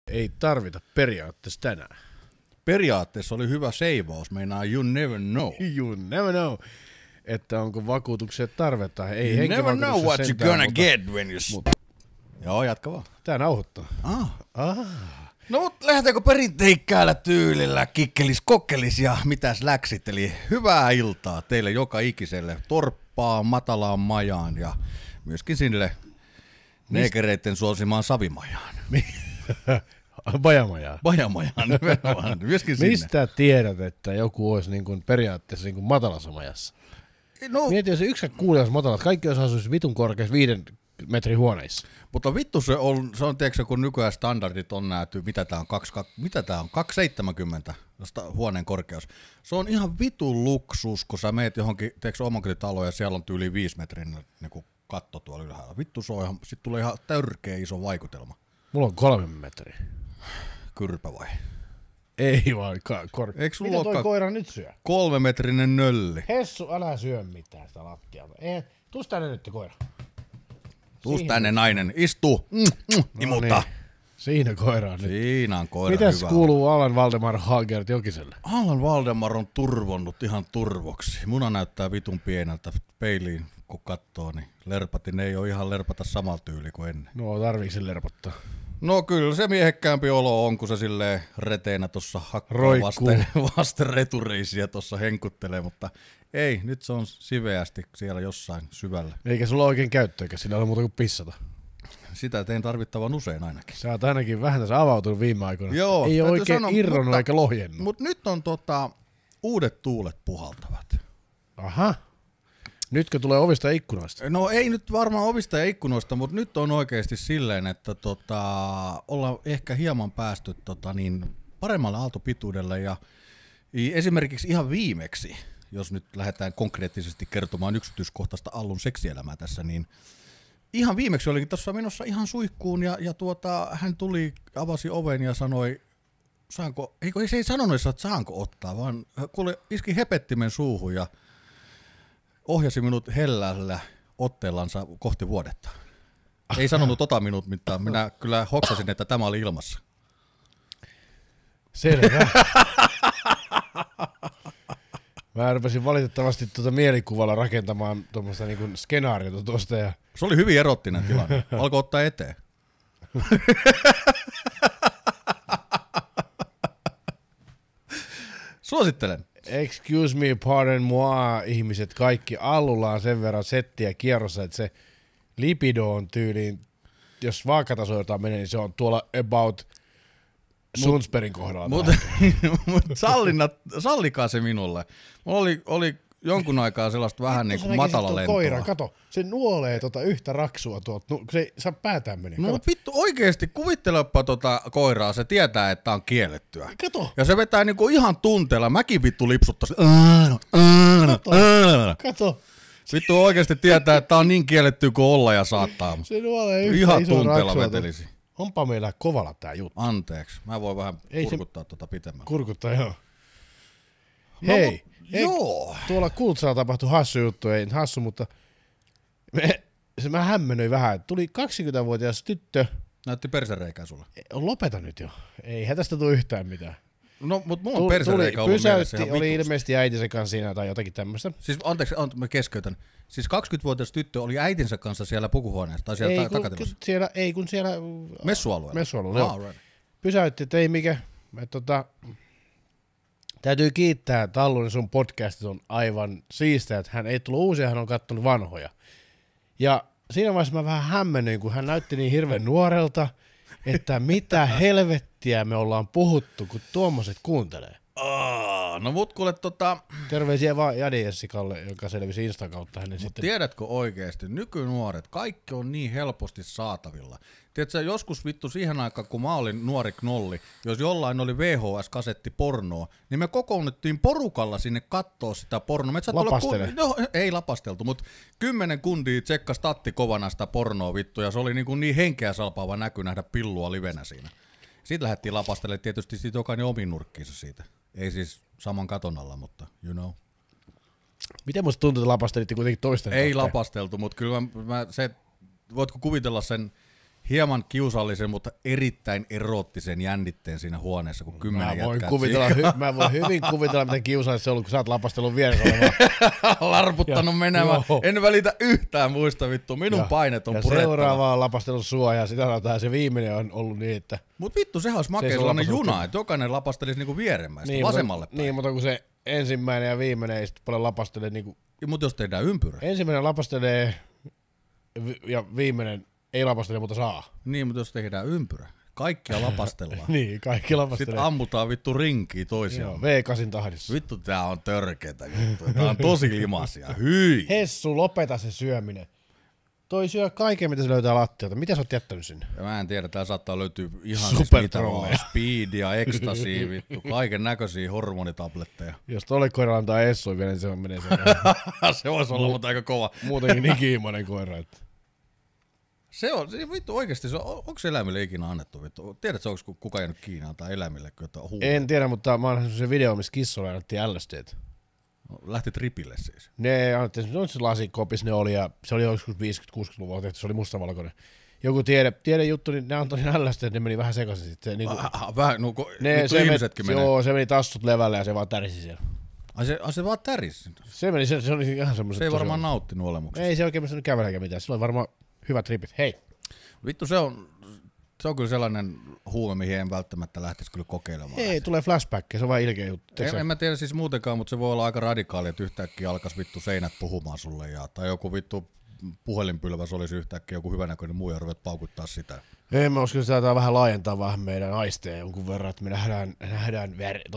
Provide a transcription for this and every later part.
Ei tarvita periaatteessa tänään. Periaatteessa oli hyvä seivaus, meinaa you never know. You never know, että onko vakuutukset tarvetta. Ei You never know what you're gonna get when you... Joo, jatka vaan. Tää nauhoittaa. No mut lähdetäänkö perinteikkäällä tyylillä kikkelis kokkelis ja mitäs läksit? Eli hyvää iltaa teille joka ikiselle torppaan, matalaan majaan ja myöskin sinne neekereitten suosimaan savimajaan. Bajamajaa. Bajamajaan nimenomaan, myöskin sinne. Mistä tiedät, että joku olisi niin kuin periaatteessa niin kuin matalassa majassa? No, Mieti, jos yksi kuulijassa matalat, kaikki jos asuisi vitun korkeassa 5 metrin huoneissa. mutta vittu se on tiedätkö, kun nykyään standardit on nähty, mitä tää on 270 huoneen korkeus. Se on ihan vitun luksus, kun sä meet johonkin, tiedätkö, omakotitaloon ja siellä on yli 5 metrin niin katto tuolla ylhäällä. Vittu se on ihan, sit tulee ihan törkeä iso vaikutelma. Mulla on 3 metriä. Kyrpä vai? Ei vaan korkea. Eikö sulla Mitä toi olekaan koira nyt syö? 3-metrinen nölli? Hessu, älä syö mitään sitä lattialta. Tuus tänne nyt koira. Tuus tänne nainen, istu, imuta. Niin. Siinä koira on nyt. Siinä on koira. Mitäs hyvä. kuuluu Alan Valdemar Hagert Jokiselle? Alan Valdemar on turvonnut ihan turvoksi. Muna näyttää vitun pieneltä peiliin, kun katsoo, niin lerpatin ei ole ihan lerpata samalla tyyli kuin ennen. No, tarviiko se lerpottaa? No kyllä se miehekkäämpi olo on, kun se silleen reteenä tuossa hakkaa vasten retureisiä tuossa henkuttelee, mutta ei, nyt se on siveästi siellä jossain syvällä. Eikä sulla oikein käyttöäkään, sillä ole muuta kuin pissata. Sitä teen tarvittavan usein ainakin. Sä oot ainakin vähän tässä avautunut viime aikoina. Joo, ei ole täytyy oikein sanoa, irronnut eikä lohjennut. Mutta nyt on uudet tuulet puhaltavat. Aha. Nytkö tulee ovista ja ikkunoista? No ei nyt varmaan ovista ja ikkunoista, mutta nyt on oikeasti silleen, että ollaan ehkä hieman päästy paremmalle aaltopituudelle ja esimerkiksi ihan viimeksi, jos nyt lähdetään konkreettisesti kertomaan yksityiskohtaista Allun seksielämää tässä, niin ihan viimeksi olikin tuossa menossa ihan suihkuun ja hän tuli, avasi oven ja sanoi, saanko, se ei sanonut, että saanko ottaa, vaan kuule iski hepettimen suuhun ja ohjasi minut hellällä otteellansa kohti vuodetta. Ei sanonut minut mitään. Minä kyllä hoksasin, että tämä oli ilmassa. Selvä. Mä rupesin valitettavasti mielikuvalla rakentamaan tuommoista niinku skenaariota tuosta. Ja... Se oli hyvin erottinen tilanne. Alkoi ottaa eteen. Suosittelen. Excuse me, pardon moi, ihmiset kaikki. Allulla on sen verran settiä kierrossa, että se lipido on tyyliin, jos vaakatasoiltaan menee, niin se on tuolla about Sunsperin kohdalla. Mutta sallikaa se minulle. Mulla oli jonkun aikaa sellaista vähän niin kuin matalalentoa. Koira, kato, se nuolee yhtä raksua tuolta, se ei saa päätään menee. No vittu oikeesti, kuvittelepa koiraa, se tietää, että on kiellettyä. Kato. Ja se vetää niinku ihan tunteella, mäkin vittu lipsuttaisi. Kato. Vittu oikeesti tietää, että on niin kiellettyä kuin olla ja saattaa. Se nuolee yhtä ihan iso tunteella raksua. vetelisi. Onpa meillä kovalla tää juttu. Anteeksi, mä voin vähän kurkuttaa pitemmän. Kurkuttaa, joo. No, Hei, joo. Tuolla Kultsalla tapahtui hassu juttu, ei hassu, mutta mä hämmennyin vähän, että tuli 20-vuotias tyttö. Näytti persereikää sulle. Lopeta nyt jo, eihän tästä tule yhtään mitään. No, mutta mulla on persereikä ollut mielessä ihan oli vitusti. ilmeisesti äitinsä kanssa siinä tai jotakin tämmöistä. Siis anteeksi, mä keskeytän. Siis 20-vuotias tyttö oli äitinsä kanssa siellä pukuhuoneessa tai siellä takatilassa. Kun siellä Messualueella. joo. Right. Pysäytti, että ei mikä. Täytyy kiittää, että Allun sun podcastit on aivan siistää, että hän ei tullut uusia, hän on kattonut vanhoja. Ja siinä vaiheessa mä vähän hämmennyin, kun hän näytti niin hirveän nuorelta, että mitä helvettiä me ollaan puhuttu, kun tuommoiset kuuntelee. No mut kuule Terveisiä vaan Jadi Jessikalle, joka selvisi Instan kautta hänen sitten. Tiedätkö oikeesti, nykynuoret, kaikki on niin helposti saatavilla. Tiedätkö, joskus vittu siihen aikaan, kun mä olin nuori knolli, jos jollain oli VHS-kasetti pornoa, niin me kokoonnettiin porukalla sinne kattoo sitä pornoa. Lapastele. No, ei lapasteltu, mutta 10 kundia tsekkas tatti kovana sitä pornoa vittu, ja se oli niin henkeä salpaava näky nähdä pillua livenä siinä. Sitten lähdettiin lapastelemaan tietysti siitä jokainen omiin nurkkiinsa siitä. Ei siis saman katon alla, mutta you know. Miten musta tuntuu, että lapastelitte kuitenkin toisten? Ei lapasteltu, mutta kyllä voitko kuvitella sen hieman kiusallisen, mutta erittäin eroottisen jännitteen siinä huoneessa, kun 10 jätkää mä voin hyvin kuvitella, miten kiusallista se on ollut, kun sä oot lapastellut vieressä olevaa. larputtanut menemään. En välitä yhtään muista vittu, minun painet on purettava. Ja seuraava on lapastellut sua ja sitä sanotaan, se viimeinen on ollut niin, että... Mut vittu, sehän olisi makea sellainen juna, että jokainen lapastelisi niinku vieremmäistä niin, vasemmalle päin. Niin, mutta kun se ensimmäinen ja viimeinen ei sitten paljon lapastele niinku... Mutta jos tehdään ympyrä. Ensimmäinen lapastelee ja viimeinen ei lapastele, mutta saa. Niin, mutta jos tehdään ympyrä. Kaikkia lapastellaan. Niin, kaikki lapastelee. Sitten ammutaan vittu rinkiä toisiaan. Joo, V8 tahdissa. Vittu, tää on törkeetä juttua. Tää on tosi limasia. Hyi! Hessu, lopeta se syöminen. Toi syö kaiken, mitä se löytää lattialta. Mitä sä oot jättänyt sinne? Ja mä en tiedä, tää saattaa löytyä ihan Supertrolleja. Speedia, ekstasia, vittu, kaiken näköisiä hormonitabletteja. Jos tolle koiralle antaa Essoi vielä, niin se menee se. Se voisi olla mutta aika kova. Muutenkin niin kiimainen koira. Että. Se vittu oikeesti, onko eläimille ikinä annettu vittu? Tiedätkö, onko kukaan jäänyt Kiinaan tai eläimille, jotta En tiedä, mutta mä oon nähnyt se video, missä kissolle annettiin LSD:tä. Lähti tripille siis. Ne annettiin, se lasikopis ne oli, ja se oli joskus 50-60-luvulla tehty, se oli mustavalkoinen. Joku tiedejuttu, niin ne antoi sen LSD:tä, ne meni vähän sekaisin sitten. Niin vähän, no ihmisetkin menee. Joo, se meni tassut levälle ja se vaan tärisi siellä. Se vaan tärisi? Se oli ihan semmoiset. Se ei varmaan nauttinut olemuksesta. Ei se oikein pystynyt kävelemään eikä mitään, sillä oli varmaan hyvät tripit. Hei. Vittu se on kyllä sellainen huume, mihin en välttämättä lähtisi kyllä kokeilemaan. Ei, tulee flashback, se on vaan ilkeä juttu. En mä tiedä siis muutenkaan, mutta se voi olla aika radikaali, että yhtäkkiä alkaisi vittu seinät puhumaan sulle tai joku vittu puhelinpylväs olisi yhtäkkiä joku hyvänäköinen muu ja ruvet paukuttaa sitä. Ei, mä uskon, että sitä vähän laajentaa vähän meidän aisteja jonkun verran, että me nähdään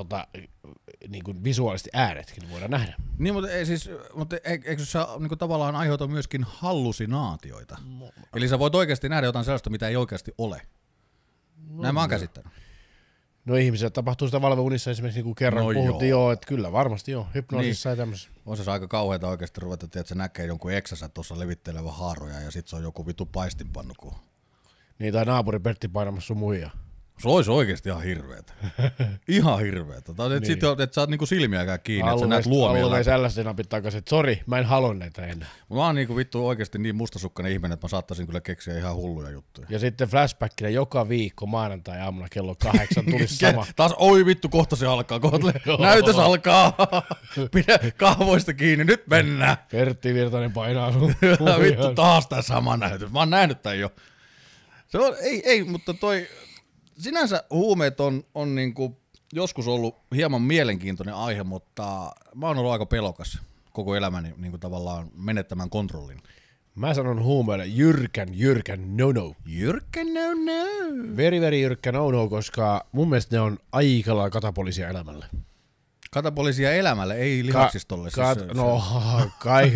niin kuin visuaalisesti ääretkin voidaan nähdä. Niin, mutta eikö sä niin tavallaan aiheuta myöskin hallusinaatioita? Eli sä voit oikeasti nähdä jotain sellaista, mitä ei oikeasti ole. Näin mä oon käsittänyt. No ihmisille tapahtuu sitä valveunissa esimerkiksi niin kuin kerran puhuttiin, joo, että kyllä varmasti joo, hypnoosissa niin. Ja tämmöisessä. On se aika kauheata oikeasti ruveta, että se näkee jonkun eksänsä tuossa levittelevä haaroja ja sit se on joku vitu paistinpannu. Niin, tai naapuri Pertti painamassa sun muijaa. Se olisi oikeesti ihan hirveetä. Ihan hirveetä. Tai niin. Sitten, että sä oot niinku silmiäkään kiinni, että sä näet luomia. Allu sellaisen napit takaisin, että sori, mä en halua näitä enää. Mä oon niinku vittu oikeesti niin mustasukkainen ihminen, että mä saattaisin kyllä keksiä ihan hulluja juttuja. Ja sitten flashbackina joka viikko maanantai-aamuna kello 8 tulisi sama. Taas, oi vittu, kohta se alkaa. Näytös alkaa. Pidä kahvoista kiinni, nyt mennään. Pertti Virtanen painaa sun. Vittu, taas tää sama näytös. Mä oon nähnyt tän jo. Se on, ei, mutta sinänsä huumeet on niinku joskus ollut hieman mielenkiintoinen aihe, mutta mä oon ollut aika pelokas koko elämäni niinku tavallaan menettämään kontrollin. Mä sanon huumeille jyrkän no. Jyrkän no. Very jyrkkä no, koska mun mielestä ne on aika lailla katapolisia elämälle. Katapolisia elämälle, ei lihaksistolle. No, kai.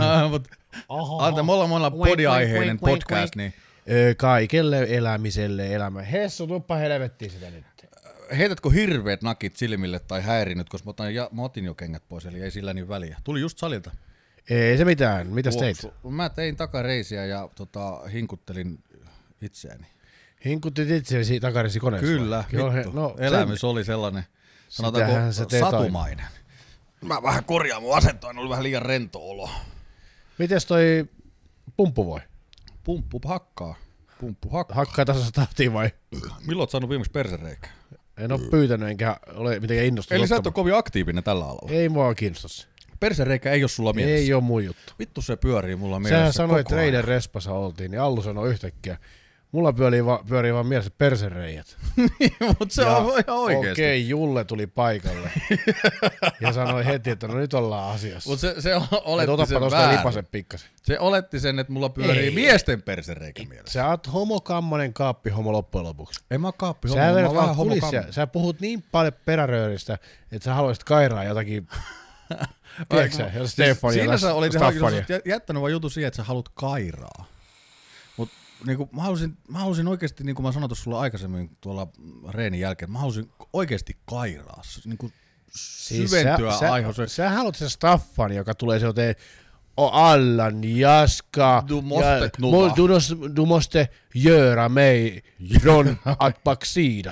Me ollaan podiaiheinen podcast, niin... Kaikelle elämiselle elämä. Hessu, tuppa helvettiin sitä nyt. Heitätkö hirveät nakit silmille tai häirinyt, koska mä otin jo kengät pois, eli ei sillä niin väliä. Tuli just salilta. Ei se mitään. Mitäs teit? Mä tein takareisiä ja hinkuttelin itseäni. Hinkuttit itseäsi takareisi koneessa? Kyllä, vittu. Elämys oli sellainen, sanotaanko satumainen. Mä vähän korjaan mun asentoa, oli vähän liian rento olo. Mites toi pumppu voi? Pumppu hakkaa. Hakkaa tasassa tahtiin vai? Milloin oot saanut viimeksi persereikää? En oo pyytänyt enkä ole mitenkään innostunut. Eli sä et ole kovin aktiivinen tällä alalla? Ei mua kiinnosta. Persereikä ei oo sulla mielessä? Ei oo mun juttu. Vittu se pyörii mulla mielessä. Sähän sanoi, että Reiden respassa oltiin, niin Allu sanoi yhtäkkiä. Mulla pyörii vaan mielessä persereijät. Mutta se on ihan oikeesti. Okei, Julle tuli paikalle ja sanoi heti, että no nyt ollaan asiassa. Mutta se oletti sen väärin. Se oletti sen, että mulla pyörii miesten persereikä mielessä. Sä oot homokammonen kaappihomo loppujen lopuksi. En mä kaappihomo, mä oon vähän homokammonen. Sä puhut niin paljon perärööristä, että sä haluaisit kairaa jotakin... Tiedätkö sä, Stefania siinä sä olit jättänyt vaan jutun siihen, että sä haluat kairaa. Niinku, mä halusin oikeasti, niin kuin mä sanoin sulle aikaisemmin tuolla reenin jälkeen, mä halusin oikeasti kairaa, niinku syventyä aiheeseen. Sä haluat se Staffan, joka tulee sieltä Allan, Jaska, du måste göra mig från att backsida.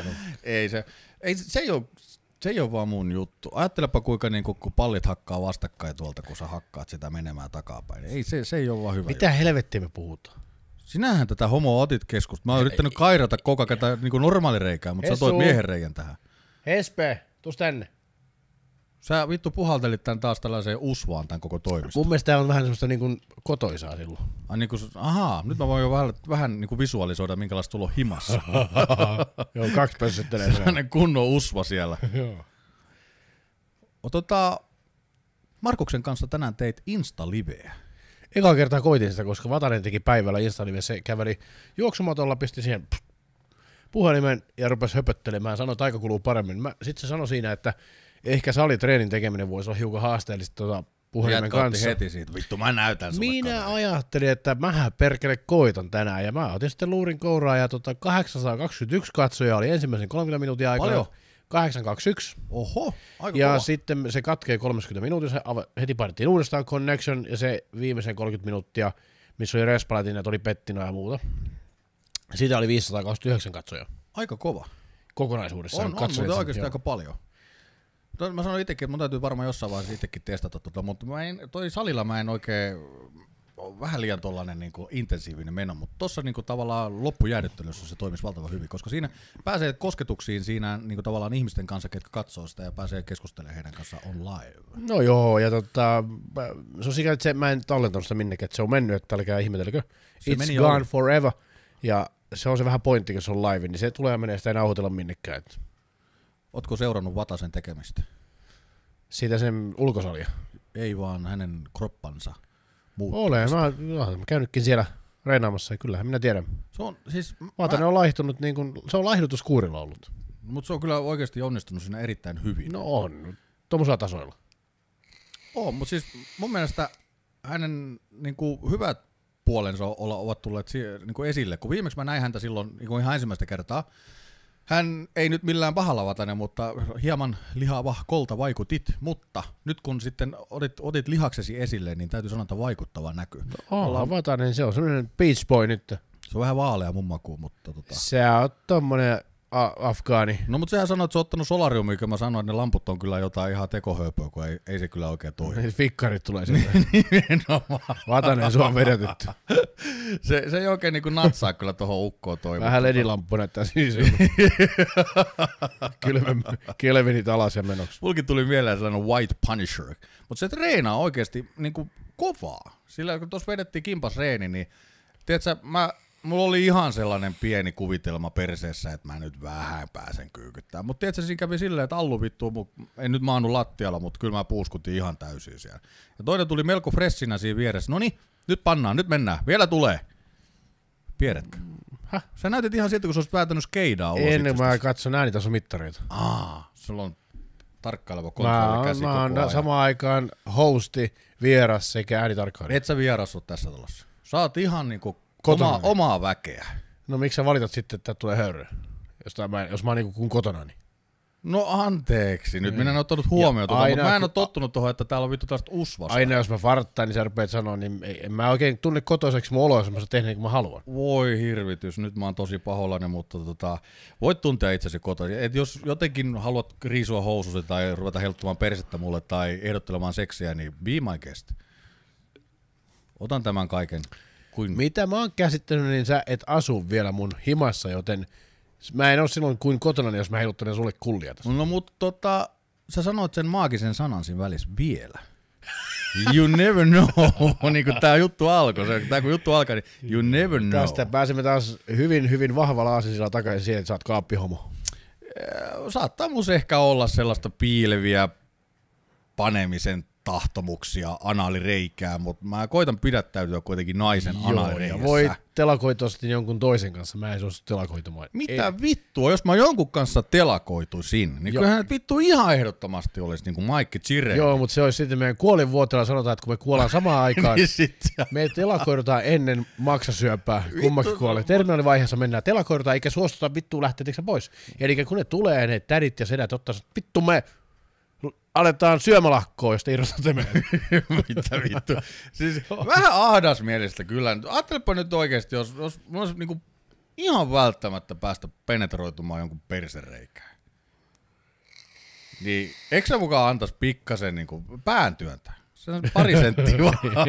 Se ei ole vaan mun juttu. Ajattelepa kuinka niinku, kun pallit hakkaa vastakkain tuolta, kun sä hakkaat sitä menemään takapäin. Ei, se ei ole vaan hyvä. Mitä helvettiä me puhutaan? Sinähän tätä homoa otit keskusta. Mä oon yrittänyt kairata koko ajan niinku normaalireikää, mutta sä toit miehen reikän tähän. Hespe, tuus tänne. Sä vittu puhaltelit tän taas tällaiseen usvaan tän koko toimiston. Mun mielestä tää on vähän semmoista niinku kotoisaa silloin. Nyt mä voin jo vähän niinku visualisoida, minkälaista tulo himassa. Joo, 2 pössyttelee sen. Sellainen kunnon usva siellä. Joo. Markuksen kanssa tänään teit Insta-liveä. Eka kertaa koitin sitä, koska Vatanen teki päivällä Insta-live. Se käveli juoksumatolla, pisti siihen puhelimen ja rupesi höpöttelemään. Sanoi, että aika kuluu paremmin. Sitten se sanoi siinä, että ehkä salitreenin tekeminen voisi olla hiukan haasteellista puhelimen kanssa. Heti siitä, vittu mä näytän sulle. Minä ajattelin, että mähän perkele koitan tänään, ja mä otin sitten luurin kouraa, ja 821 katsojaa oli ensimmäisen 30 minuutin aikana. Paljon? 821. Oho, aika ja kova. sitten se katkee 30 minuuttia, heti painettiin uudestaan connection, ja se viimeisen 30 minuuttia, missä oli respalatin, että oli pettinä ja muuta. Siitä oli 529 katsojaa. Aika kova. Kokonaisuudessaan. On mutta oikeasti aika paljon. Mä sanoin itsekin, että mun täytyy varmaan jossain vaiheessa itsekin testata mutta salilla mä en oikein, vähän liian tollanen niinku intensiivinen meno, mutta tossa niinku tavallaan loppujäädyttelyssä se toimisi valtavan hyvin, koska siinä pääsee kosketuksiin siinä niinku tavallaan ihmisten kanssa, ketkä katsoo sitä ja pääsee keskustelemaan heidän kanssaan on live. No joo, ja se on sikäli, että mä en tallentanut sitä minnekään, että se on mennyt, että älkää ihmetelkö. It's gone ohi. forever, ja se on se vähän pointti, kun se on live, niin se tulee menee sitä ei nauhoitella minnekään. Ootko seurannut Vatasen tekemistä? Siitä sen ulkosalia. Ei vaan hänen kroppansa muuttumista. Olen, mä käynytkin siellä reinaamassa, ja kyllähän minä tiedän. Se on siis... Vatanen on laihtunut, niin kuin, se on laihdutuskuurilla ollut. Mutta se on kyllä oikeasti onnistunut siinä erittäin hyvin. No on, tuommoisella tasoilla. Mutta siis mun mielestä hänen niinku hyvät puolensa ovat tulleet niinku esille, kun viimeksi mä näin häntä silloin niinku ihan ensimmäistä kertaa. Hän ei nyt millään pahalla Vatanen, mutta hieman lihava kolta vaikutit, mutta nyt kun sitten otit lihaksesi esille, niin täytyy sanoa, että vaikuttava näky. No, Vatanen, se on semmoinen beach boy nyt. Se on vähän vaalea mun makuun, mutta Se on tommonen afgaani. No mutta sehän sanoi, että se on ottanut solariumia, kun mä sanoin, että ne lamput on kyllä jotain ihan tekohöpöä, kun ei se kyllä oikein toimi. Fikkarit tulee sieltä. Nimenomaan. Vatanen, sua on vedetytty. Se ei oikein niin kuin natsaa kyllä tuohon ukkoon toimimaan. Vähän ledilamppu näyttää siis. Kelvinit alas ja menoksi. Mulkin tuli mieleen sellainen White Punisher. Mutta se treenaa oikeasti niin kuin kovaa. Sillä kun tuossa vedettiin kimpas reeni, niin tiedätkö, mulla oli ihan sellainen pieni kuvitelma perseessä, että mä nyt vähän pääsen kyykyttämään. Mutta tiedätkö, siinä kävi silleen, että Allu vittu, en nyt maannut lattialla, mutta kyllä mä puuskutin ihan täysin siellä. Ja toinen tuli melko freshinä siinä vieressä. Noniin, nyt pannaan, nyt mennään, vielä tulee. Tiedätkö? Sä näytit ihan siltä, kun sä olisit päätänyt skeidaa ulos. Ennen mä katson äänitasomittareita. Sulla on tarkkaileva kontrolli käsi koko ajan. Samaan aikaan hosti, vieras sekä äänitarkkailija. Et sä vieras oot tässä talossa. Sä oot ihan niinku omaa väkeä. No miksi sä valitat sitten, että tulee höyryä? Jos mä oon niinku kuin kotona, niin. No anteeksi, nyt minä en ole ottanut huomioon mutta mä en ole tottunut tuohon, että täällä on vittu tällaista usvasta. Aina jos mä farttaan, niin sä rupeat sanoa, niin en mä oikein tunne kotoiseksi mun oloa, jos mä sä tehnyt niin kuin mä haluan. Voi hirvitys, nyt mä oon tosi pahoillani, mutta voit tuntea itsesi kotoisin. Et jos jotenkin haluat riisua housusi tai ruveta helttumaan persettä mulle tai ehdottelemaan seksiä, niin be my guest. Otan tämän kaiken. Mitä mä oon käsittänyt, niin sä et asu vielä mun himassa, joten mä en oo silloin kuin kotona, jos mä heiluttelen sulle kullia tässä. No mutta sä sanoit sen maagisen sanan siinä välissä vielä. You never know, niin kuin tää juttu alkoi. Tää kun juttu alkaa, niin you never know. Tästä pääsemme taas hyvin, hyvin vahvalla aasisilla takaisin siihen, että sä oot kaappihomo. Saattaa mus ehkä olla sellaista piileviä panemisen tahtomuksia anaalireikää, mutta mä koitan pidättäytyä kuitenkin naisen anaalireikässä. Ja voi telakoitua sitten jonkun toisen kanssa, mä en suostu telakoitumaan. Mitä vittua, jos mä jonkun kanssa telakoituisin, niin kyllähän vittu ihan ehdottomasti olisi niin kuin Maikki Chire. Joo, mutta se olisi sitten meidän kuolinvuotella sanotaan, että kun me kuollaan samaan aikaan, me telakoidutaan ennen maksasyöpää, kummakin kuolee. Terminaalivaiheessa mennään telakoidutaan, eikä suostuta vittuun lähteetkö pois. Eli kun ne tulee, ne tädit ja sedät ottaa, vittu me aletaan syömälakkoon, josta irrotatte meidän. Mitä vittu. Siis vähän ahdasmielistä kyllä. Ajattelepa nyt oikeesti, jos olisi niinku ihan välttämättä päästä penetroitumaan jonkun persereikään. Niin eikö sä mukaan antaisi pikkasen niinku pään työntää? Se on pari senttiä vaan.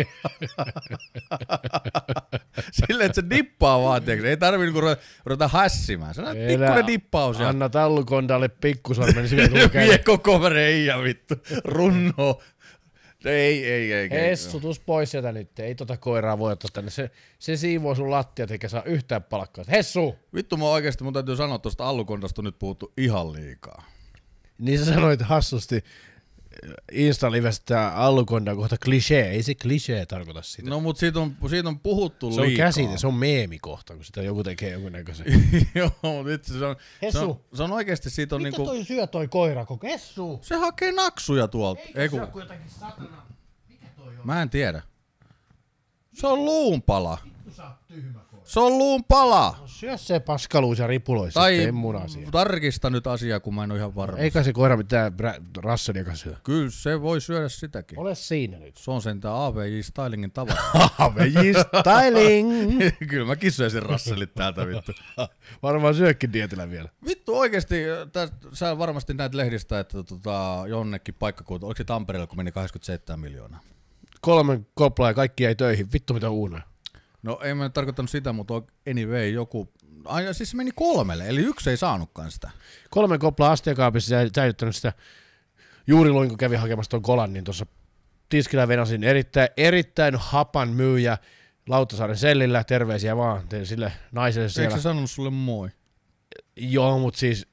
Silleen, että se dippaa vaan, tiiäks. Ei tarvii niinku ruveta hässimään. Se on pikkuinen dippaus. Anna tallukondalle pikkusormen, niin sillä tulee Vie koko reijä vittu. Runno. Ei. Hessu, tuus pois sieltä nyt. Ei tota koiraa voi ottaa tänne. Se siivoo sun lattiat eikä saa yhtään palkkaa. Hessu! Vittu mun täytyy sanoa, että tuosta Allukondasta on nyt puhuttu ihan liikaa. Niin sä sanoit hassusti Insta-livestä Allukonda kohta klisee. Ei se klisee tarkoita sitä. No mut siitä on puhuttu se liikaa. Se on käsite, se on meemikohta, kun sitä joku tekee jonkun näköisen. Joo, mutta itse se on oikeesti siitä on mitä niinku... toi syö toi koira koko? Hessu! Se hakee naksuja tuolta. Eikö se joku jotakin satana? Mikä toi on? Mä en tiedä. Se on luunpala. Vittu sä oot tyhmä koira. Se on luunpala. No, syö se paskaluus ja ripulois, Tai sitten mun asia. tarkista nyt asiaa, kun mä en oo ihan varma. Eikä se koira mitään Russellia syö. Kyllä se voi syödä sitäkin. Ole siinä nyt. Se on sentään AVJ Stylingin tavara. AVJ Styling! Kyllä mäkin syöisin Russellit täältä vittu. Varmaan syökin dieetillä vielä. Vittu oikeesti, sä varmasti näet lehdistä, että jonnekin paikkakunta, oliko se Tampereella, kun meni 87 miljoonaa? 3 koplaa ja kaikki jäi töihin. Vittu mitä uunaa. No ei mä nyt tarkoittanut sitä, mutta anyway joku... siis se meni 3, eli 1 ei saanutkaan sitä. 3 koplaa astiakaapissa säilyttänyt sitä. Juuri luin, kun kävin hakemassa ton kolan, niin tuossa tiskillä venasin erittäin hapan myyjä Lauttasaaren sellillä. Terveisiä vaan tein sille naiselle siellä. Eikö se sanonut sulle moi? Joo, mut siis...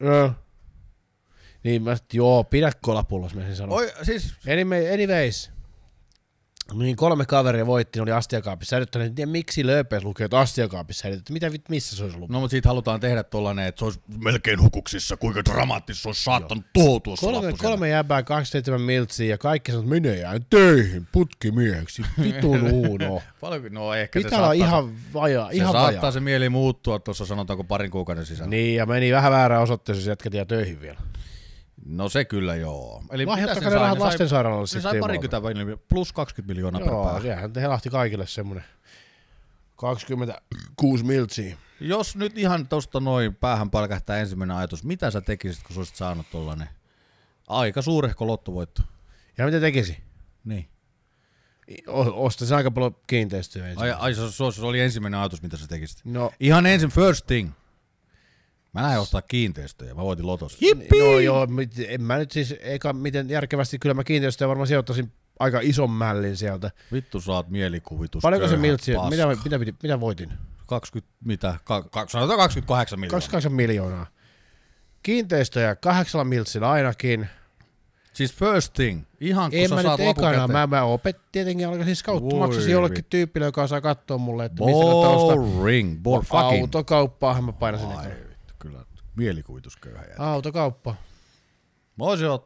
niin mä joo, pidä kolapullos, mä sen sanon. Siis... Anyways. Niin 3 kaveria voitti, ne oli astiakaapissa säilyttänyt. En tiedä miksi lööpeys lukee, että astiakaapissa säilytetty. Missä se olisi ollut? No mutta siitä halutaan tehdä tollanen, että se olisi melkein hukuksissa, kuinka dramaattisesti se olisi saattanut tuhoutua se lappu. 3 jäbää, 27 miltsiä ja kaikki sanoo, että minä jään töihin putkimieheksi. Vitun uuno. No ehkä pitää olla ihan vajaa. Se saattaa se mieli muuttua tuossa sanotaanko parin kuukauden sisällä. Niin ja meni vähän väärään osoitteeseen, jos jätket jää töihin vielä. No se kyllä joo. Eli lahjoittakaa ne rahat lastensairaalalle sitten. Se sai 20 plus 20 miljoonaa per päivä. Joo, sehän helahti kaikille semmonen 26 miltsiä. Jos nyt ihan tosta noin päähän palkähtää ensimmäinen ajatus, mitä sä tekisit, kun sä olisit saanut tollanen aika suurehko lottovoitto? Ja mitä tekisi? Niin. Ostaisin aika paljon kiinteistöjä ensin. Se oli ensimmäinen ajatus, mitä sä tekisit. No. Ihan ensin first thing. Mä lähdin ostaa kiinteistöjä, mä voitin lotossa. Jippi! No joo, en mä nyt siis, eikä miten järkevästi, kyllä mä kiinteistöjä varmaan sijoittaisin aika ison mällin sieltä. Vittu saat mielikuvitus. Paljonko se miltsi, mitä voitin? 28 miljoonaa. 28 miljoonaa. Kiinteistöjä 8 miltsillä ainakin. Siis first thing, ihan kun en sä mä saat nyt lapun ekana, käteen. mä tietenkin alkaisin skauttu, maksasin jollekin tyypille, joka saa katsoa mulle, että Boring, fucking. Autokauppaahan mä painasin ekana. Kyllä, mielikuvitusköyhä jätkä. Autokauppa. Mä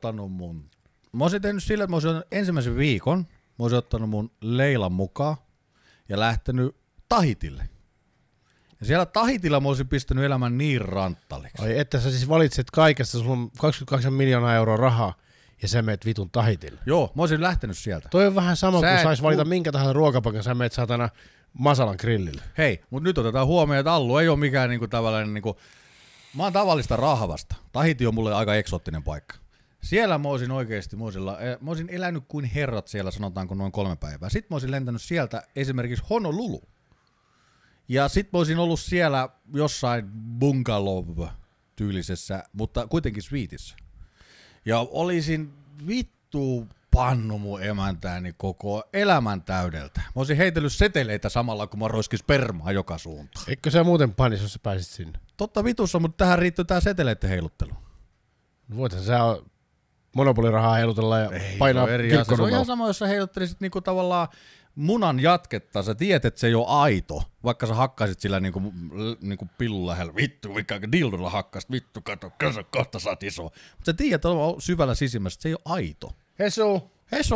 olisin tehnyt sillä, että mä olisin ensimmäisen viikon, mä olisin ottanut mun Leilan mukaan ja lähtenyt Tahitille. Ja siellä Tahitilla mä olisin pistänyt elämän niin ranttaliksi. Ai että sä siis valitset kaikesta, sulla on 28 miljoonaa euroa rahaa ja sä meet vitun Tahitille. Joo, mä olisin lähtenyt sieltä. Toi on vähän sama, kun sais valita minkä tahansa ruokapaikan, sä meet saatana Masalan grillille. Hei, mut nyt otetaan huomioon, että Allu ei ole mikään niinku tavallinen niinku... Mä oon tavallista rahvasta. Tahiti on mulle aika eksoottinen paikka. Siellä mä olisin oikeesti, mä olisin elänyt kuin herrat siellä, sanotaanko noin 3 päivää. Sitten mä olisin lentänyt sieltä esimerkiksi Honolulu. Ja sit mä olisin ollut siellä jossain bungalow-tyylisessä, mutta kuitenkin sviitissä. Ja olisin vittu pannu mun emäntääni koko elämän täydeltä. Mä olisin heitellyt seteleitä samalla, kun mä roiskin spermaa joka suuntaan. Eikö sä muuten panis, jos sä pääsit sinne? Totta vitussa, mutta tähän riittyy tää seteleiden heiluttelu. Voithan sä monopolirahaa heilutella ja painaa kirkkonumeroa. Se on ihan sama, jos sä heiluttelisit niinku tavallaan munan jatketta, sä tiedät, että se ei ole aito, vaikka sä hakkaisit sillä niinku pillun lähellä, vittu, mikä dildolla hakkasit, vittu, kato, kohta sä oot iso. Mutta sä tiedät, että on syvällä sisimmässä, että se ei ole aito. Hesu!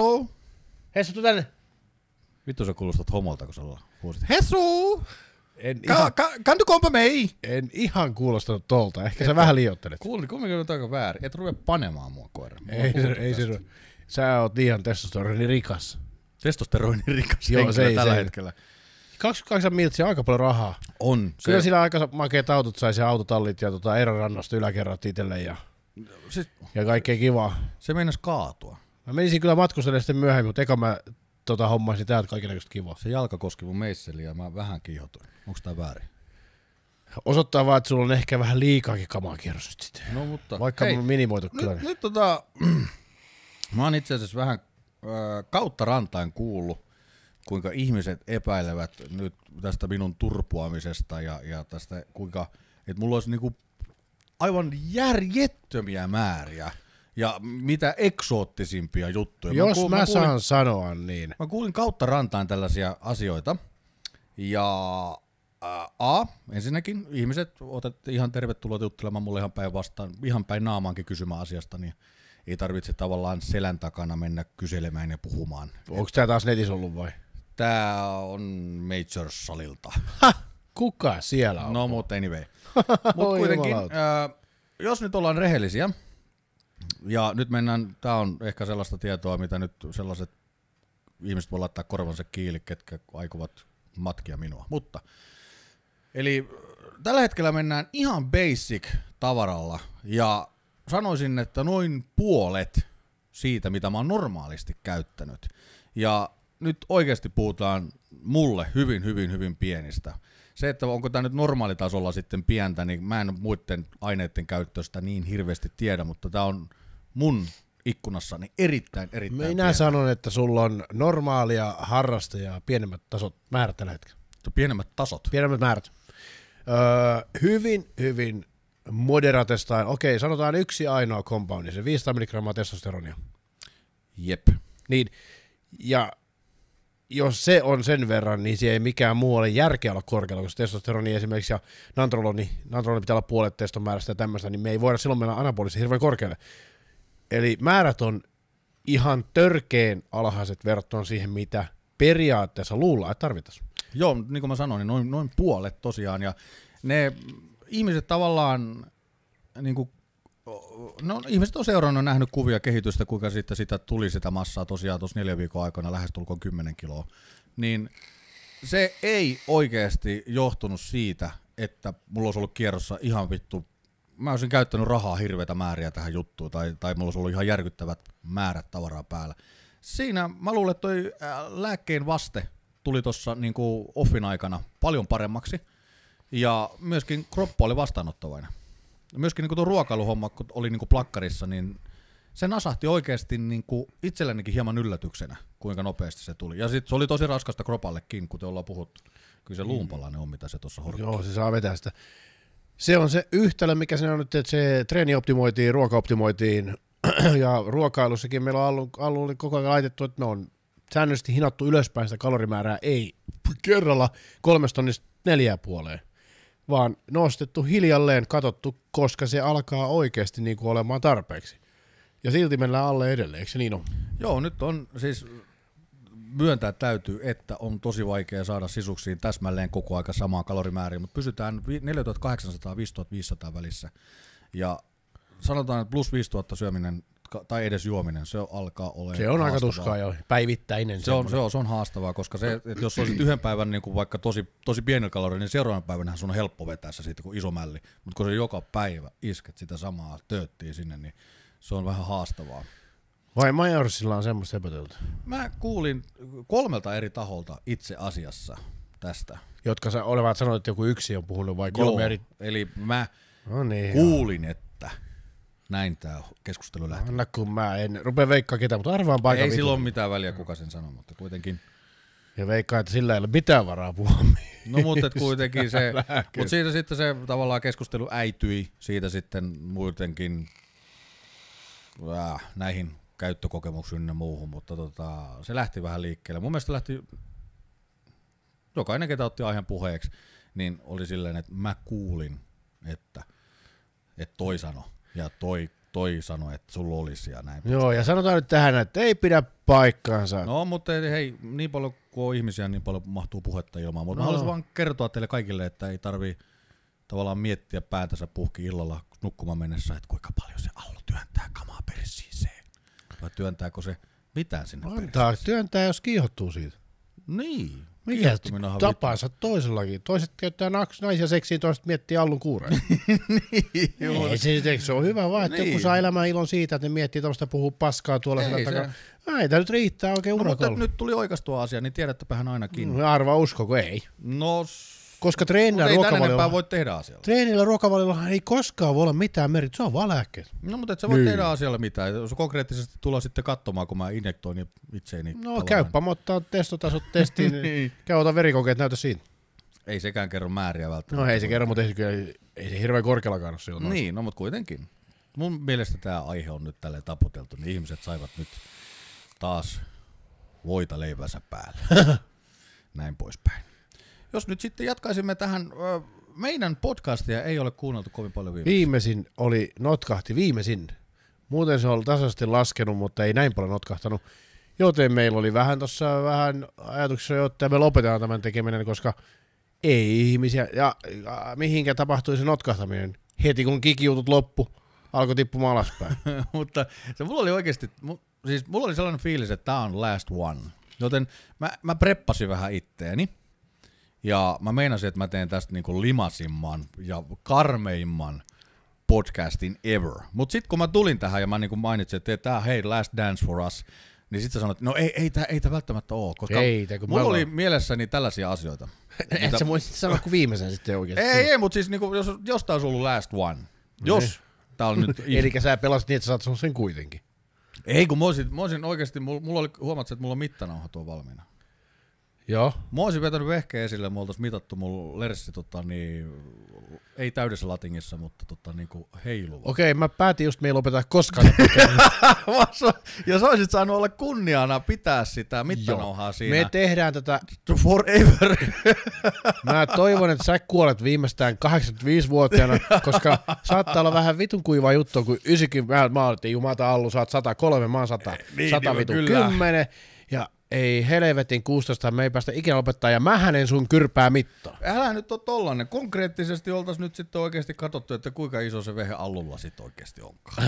Tuu tänne! Vittu sä kuulostat homolta, kun sä huusit. Hesu! Kan du komma mig? En ihan kuulostanut tolta, ehkä sä vähän liioittelet. Kumminkin on aika väärin, et ruvea panemaan mua koira. Ei se sä oot liian testosteroni rikas. Testosteroni rikas Joo, tällä hetkellä. 28 miltsiä aika paljon rahaa. On. Kyllä sillä aika makeat autot sai, se autotallit ja Eeron rannasta yläkerrat itselle ja kaikkea kivaa. Se meinasi kaatua. Mä menisin kyllä matkustelemaan sitten myöhemmin, mutta eka mä hommaisin täältä kaikenlaista kivaa. Se jalka koski mun meisseli ja mä vähän kiihotuin. Onko tää väärin? Osoittaa vaan, että sulla on ehkä vähän liikaakin kamaa kierrosta sitten. No mutta vaikka mun minimoitu kyllä. Nyt mä oon itse asiassa vähän kautta rantain kuullut, kuinka ihmiset epäilevät nyt tästä minun turpoamisesta ja tästä kuinka, että mulla olisi niinku aivan järjettömiä määriä ja mitä eksoottisimpia juttuja. Jos mä saan sanoa niin. Mä kuulin kautta rantain tällaisia asioita ja ensinnäkin ihmiset otettiin ihan tervetuloa juttelemaan mulle ihan päin naamaankin kysymään asiasta, niin ei tarvitse tavallaan selän takana mennä kyselemään ja puhumaan. Onko tää taas netissä ollut vai? Tää on Major Salilta. Kuka siellä on? No mutta anyway. Mut kuitenkin, jos nyt ollaan rehellisiä, ja nyt mennään, tää on ehkä sellaista tietoa, mitä nyt sellaiset ihmiset voi laittaa korvansa kiinni, ketkä aikovat matkia minua. Mutta, eli tällä hetkellä mennään ihan basic tavaralla, ja sanoisin, että noin puolet siitä, mitä mä oon normaalisti käyttänyt. Ja nyt oikeasti puhutaan mulle hyvin pienistä. Se, että onko tämä nyt normaalitasolla sitten pientä, niin mä en muiden aineiden käyttöstä niin hirveästi tiedä, mutta tämä on mun ikkunassani erittäin Minä pientä. sanon, että sulla on normaalia harrastajaa pienemmät tasot määrät tällä hetkellä. Pienemmät tasot? Pienemmät määrät. Hyvin moderatestaan. Okei, sanotaan yksi ainoa kompaundi, se 500 mg testosteronia. Jep. Niin, ja jos se on sen verran, niin se ei mikään muu ole järkeä olla korkealla, koska testosteroni esimerkiksi ja nantroloni pitää olla puolet teston määrästä ja tämmöistä, niin me ei voida silloin mennä anabolisesti hirveän korkealle. Eli määrät on ihan törkeen alhaiset verrattuna siihen, mitä periaatteessa luullaan, että tarvitaan. Joo, niin kuin mä sanoin, niin noin puolet tosiaan, ja ne ihmiset tavallaan, niin kuin, no ihmiset on seurannut, nähnyt kuvia kehitystä, kuinka sitten sitä tuli sitä massaa tosiaan tuossa 4 viikon aikana lähestulkoon 10 kiloa, niin se ei oikeasti johtunut siitä, että mulla olisi ollut kierrossa ihan vittu, mä olisin käyttänyt rahaa hirveitä määriä tähän juttuun, tai mulla olisi ollut ihan järkyttävät määrät tavaraa päällä. Siinä mä luulen, että toi lääkkeen vaste tuli tuossa niinku offin aikana paljon paremmaksi, ja myöskin kroppa oli vastaanottavainen. Myöskin niinku tuo ruokailuhomma, kun oli niinku plakkarissa, niin se nasahti oikeasti niinku itsellenikin hieman yllätyksenä, kuinka nopeasti se tuli. Ja sitten se oli tosi raskasta kropallekin, kuten ollaan puhuttu. Kyllä se luunpalainen on, mitä se tuossa horkkii. Joo, se saa vetää sitä. Se on se yhtälö, mikä siinä on nyt, että se treeni optimoitiin, ruoka optimoitiin, ja ruokailussakin meillä on ollut koko ajan laitettu, että me on säännöllisesti hinattu ylöspäin sitä kalorimäärää, ei kerralla 3 tonnista 4,5, vaan nostettu hiljalleen, katsottu, koska se alkaa oikeasti niin kuin olemaan tarpeeksi. Ja silti mennään alle edelleen, eikö se niin ole? Joo, nyt on siis myöntää täytyy, että on tosi vaikea saada sisuksiin täsmälleen koko aika samaa kalorimääriä, mutta pysytään 4800-5500 välissä. Ja sanotaan, että plus 5000 syöminen tai edes juominen, se alkaa olemaan se on haastavaa. aika tuskaa jo, päivittäinen. Se on haastavaa, koska se, että jos olisit yhden päivän niin kuin vaikka tosi pienellä kalorilla, niin seuraavan päivänä sun on helppo vetää se siitä kuin iso mälli. Mutta kun se joka päivä isket sitä samaa tööttiä sinne, niin se on vähän haastavaa. Vai Majorsilla on semmoista epäteltä? Mä kuulin 3 eri taholta itse asiassa tästä. Jotka olevat sanoneet, että joku yksi on puhunut vai 3 eri? Eli mä niin, kuulin, että näin tää keskustelu lähti. Anna kun mä en rupea veikkaa ketään, mutta arvaan paikan. Ei silloin mitään väliä kuka sen sanoo, mutta kuitenkin. Ja veikkaa, että sillä ei ole mitään varaa puhua. No mutta kuitenkin se, mutta siitä sitten se tavallaan keskustelu äityi siitä sitten muutenkin näihin käyttökokemuksiin ynnä muuhun, mutta se lähti vähän liikkeelle. Mun mielestä lähti, jokainen ketä otti aiheen puheeksi, niin oli silleen, että mä kuulin, että toi sano ja toi sanoi, että sulla olisi ja näin. Joo, ja sanotaan nyt tähän, että ei pidä paikkaansa. No, mutta hei, niin paljon kuin on ihmisiä, niin paljon mahtuu puhetta ilmaan. Mutta mä haluaisin vaan kertoa teille kaikille, että ei tarvii tavallaan miettiä päätänsä puhki illalla nukkumaan mennessä, että kuinka paljon se Allu työntää kamaa persiiseen. Vai työntääkö se mitään sinne persiiseen? Työntää, jos kiihottuu siitä. Niin. Mikä Kiihottuminen on tapansa toisellakin? Toiset käyttää naisia seksiin, toiset miettii Allun kuureja. Ei se on hyvä vaan, että joku saa elämän ilon siitä, että ne miettii tuosta puhuu paskaa tuolla sillä takaa. Näitä nyt riittää oikein urakolla. Mutta nyt tuli oikaistua asia, niin tiedättepähän ainakin. Arvaa uskoko ei. No, koska treenillä ruokavaliolla voi tehdä asialla. Treenillä ruokavaliolla ei koskaan voi olla mitään merkitystä, se on vaan lääkkeet. No mutta et sä voi tehdä asialla mitään. Jos konkreettisesti tulla sitten katsomaan, kun mä injektoin itseäni. No käypä, mä ottaa testotasot testiin, niin käy ota verikokeet, näytä siinä. Ei sekään kerro määriä välttämättä. No ei se kerro, mutta ei se hirveän korkeallakaan ole silloin. Niin, no mutta kuitenkin. Mun mielestä tää aihe on nyt tälleen taputeltu, niin ihmiset saivat nyt taas voita leivänsä päälle. Näin poispäin. Jos nyt sitten jatkaisimme tähän, meidän podcastia ei ole kuunneltu kovin paljon viimeisin notkahti viimeisin. Muuten se on tasaisesti laskenut, mutta ei näin paljon notkahtanut. Joten meillä oli vähän ajatuksia, että me lopetetaan tämän tekeminen, koska ei ihmisiä, ja mihinkä tapahtui se notkahtaminen. Heti kun kikiutut loppu, alkoi tippumaan alaspäin. Mutta se mulla oli oikeasti, mulla oli sellainen fiilis, että tää on last one. Joten mä preppasin vähän itteeni. Ja mä meinasin, että mä teen tästä niinku limasimman ja karmeimman podcastin ever. Mut sit kun mä tulin tähän ja mä niinku mainitsin, että tää hei last dance for us, niin sit sä sanoit, no ei tää välttämättä oo, koska mulla oli mielessäni tällaisia asioita. Et sä voisit sanoa kuin viimeisen sitten oikeesti. Ei, mut siis niinku, jos tää olisi ollut last one, jos tää on nyt... Elikkä sä pelasit niin, että sä saat sanoa sen kuitenkin. Ei, kun mä olisin oikeesti, mulla oli, huomaat, että mulla on mittanauha tuo valmiina. Joo. Mä olisin vetänyt vehkeen esille, me oltais mitattu mun lerssi, ei täydessä latingissa, mutta niinku heiluva. Okei, mä päätin just, me ei lopeta koskaan. Jos olisit saanut olla kunniana pitää sitä mittanauhaa siinä. Me tehdään tätä forever. Mä toivon, että sä kuolet viimeistään 85-vuotiaana, koska saattaa olla vähän vitun kuivaa juttua, kun 90, mä olin, että jumata Allu, sä oot 103, mä oon 100, niin, 100 vitun 10, ja ei helvetin 16, me ei päästä ikinä lopettaa, ja mä hänen sun kyrpää mittaa. Älä nyt ole tollanen. Konkreettisesti oltais nyt sitten oikeesti katsottu, että kuinka iso se vehe Allulla sit oikeesti onkaan.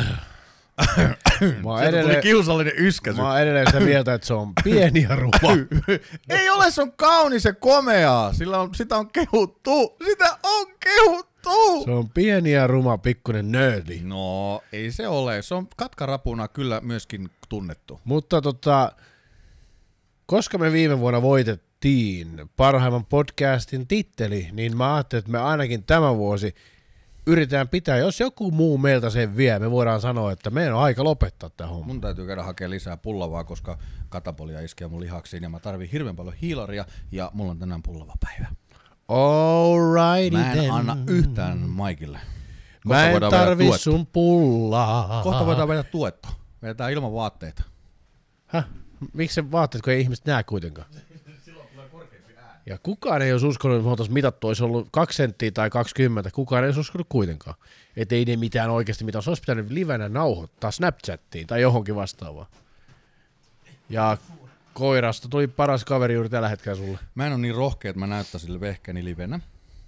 Tuli kiusallinen yskäsy. Mä oon edelleen sitä mieltä, että se on pieni ja ruma. Ei ole, se on kaunis ja komeaa. Sitä on kehuttu. Sitä on kehuttu. Se on pieni ja ruma pikkunen nördi. No, ei se ole. Se on katkarapuna kyllä myöskin tunnettu. Mutta koska me viime vuonna voitettiin parhaimman podcastin titteli, niin mä ajattelin, että me ainakin tämä vuosi yritetään pitää, jos joku muu meiltä sen vie, me voidaan sanoa, että meidän on aika lopettaa tämä homma. Mun täytyy käydä hakemaan lisää pullavaa, koska katapolia iskee mun lihaksiin ja mä tarviin hirveän paljon hiilaria ja mulla on tänään pullava päivä. Alrighty mä en then. anna yhtään Maikille. Mä en tarvi sun pullaa. Kohta voidaan vedä tuetta. Vedetään ilman vaatteita. Häh? Miksi se vaatteet, kun ei ihmiset näe kuitenkaan? Silloin tulee korkeampi ääni. Ja kukaan ei olisi uskonut, että me oltaisiin mitattu, olisi ollut 2 senttiä tai 20. Kukaan ei olisi uskonut kuitenkaan. Että ei ne mitään oikeasti mitään. Se olisi pitänyt livenä nauhoittaa Snapchattiin tai johonkin vastaavaan. Ja koirasta tuli paras kaveri juuri tällä hetkellä sulle. Mä en ole niin rohkea, että mä näyttäisin sille vehkeäni livenä.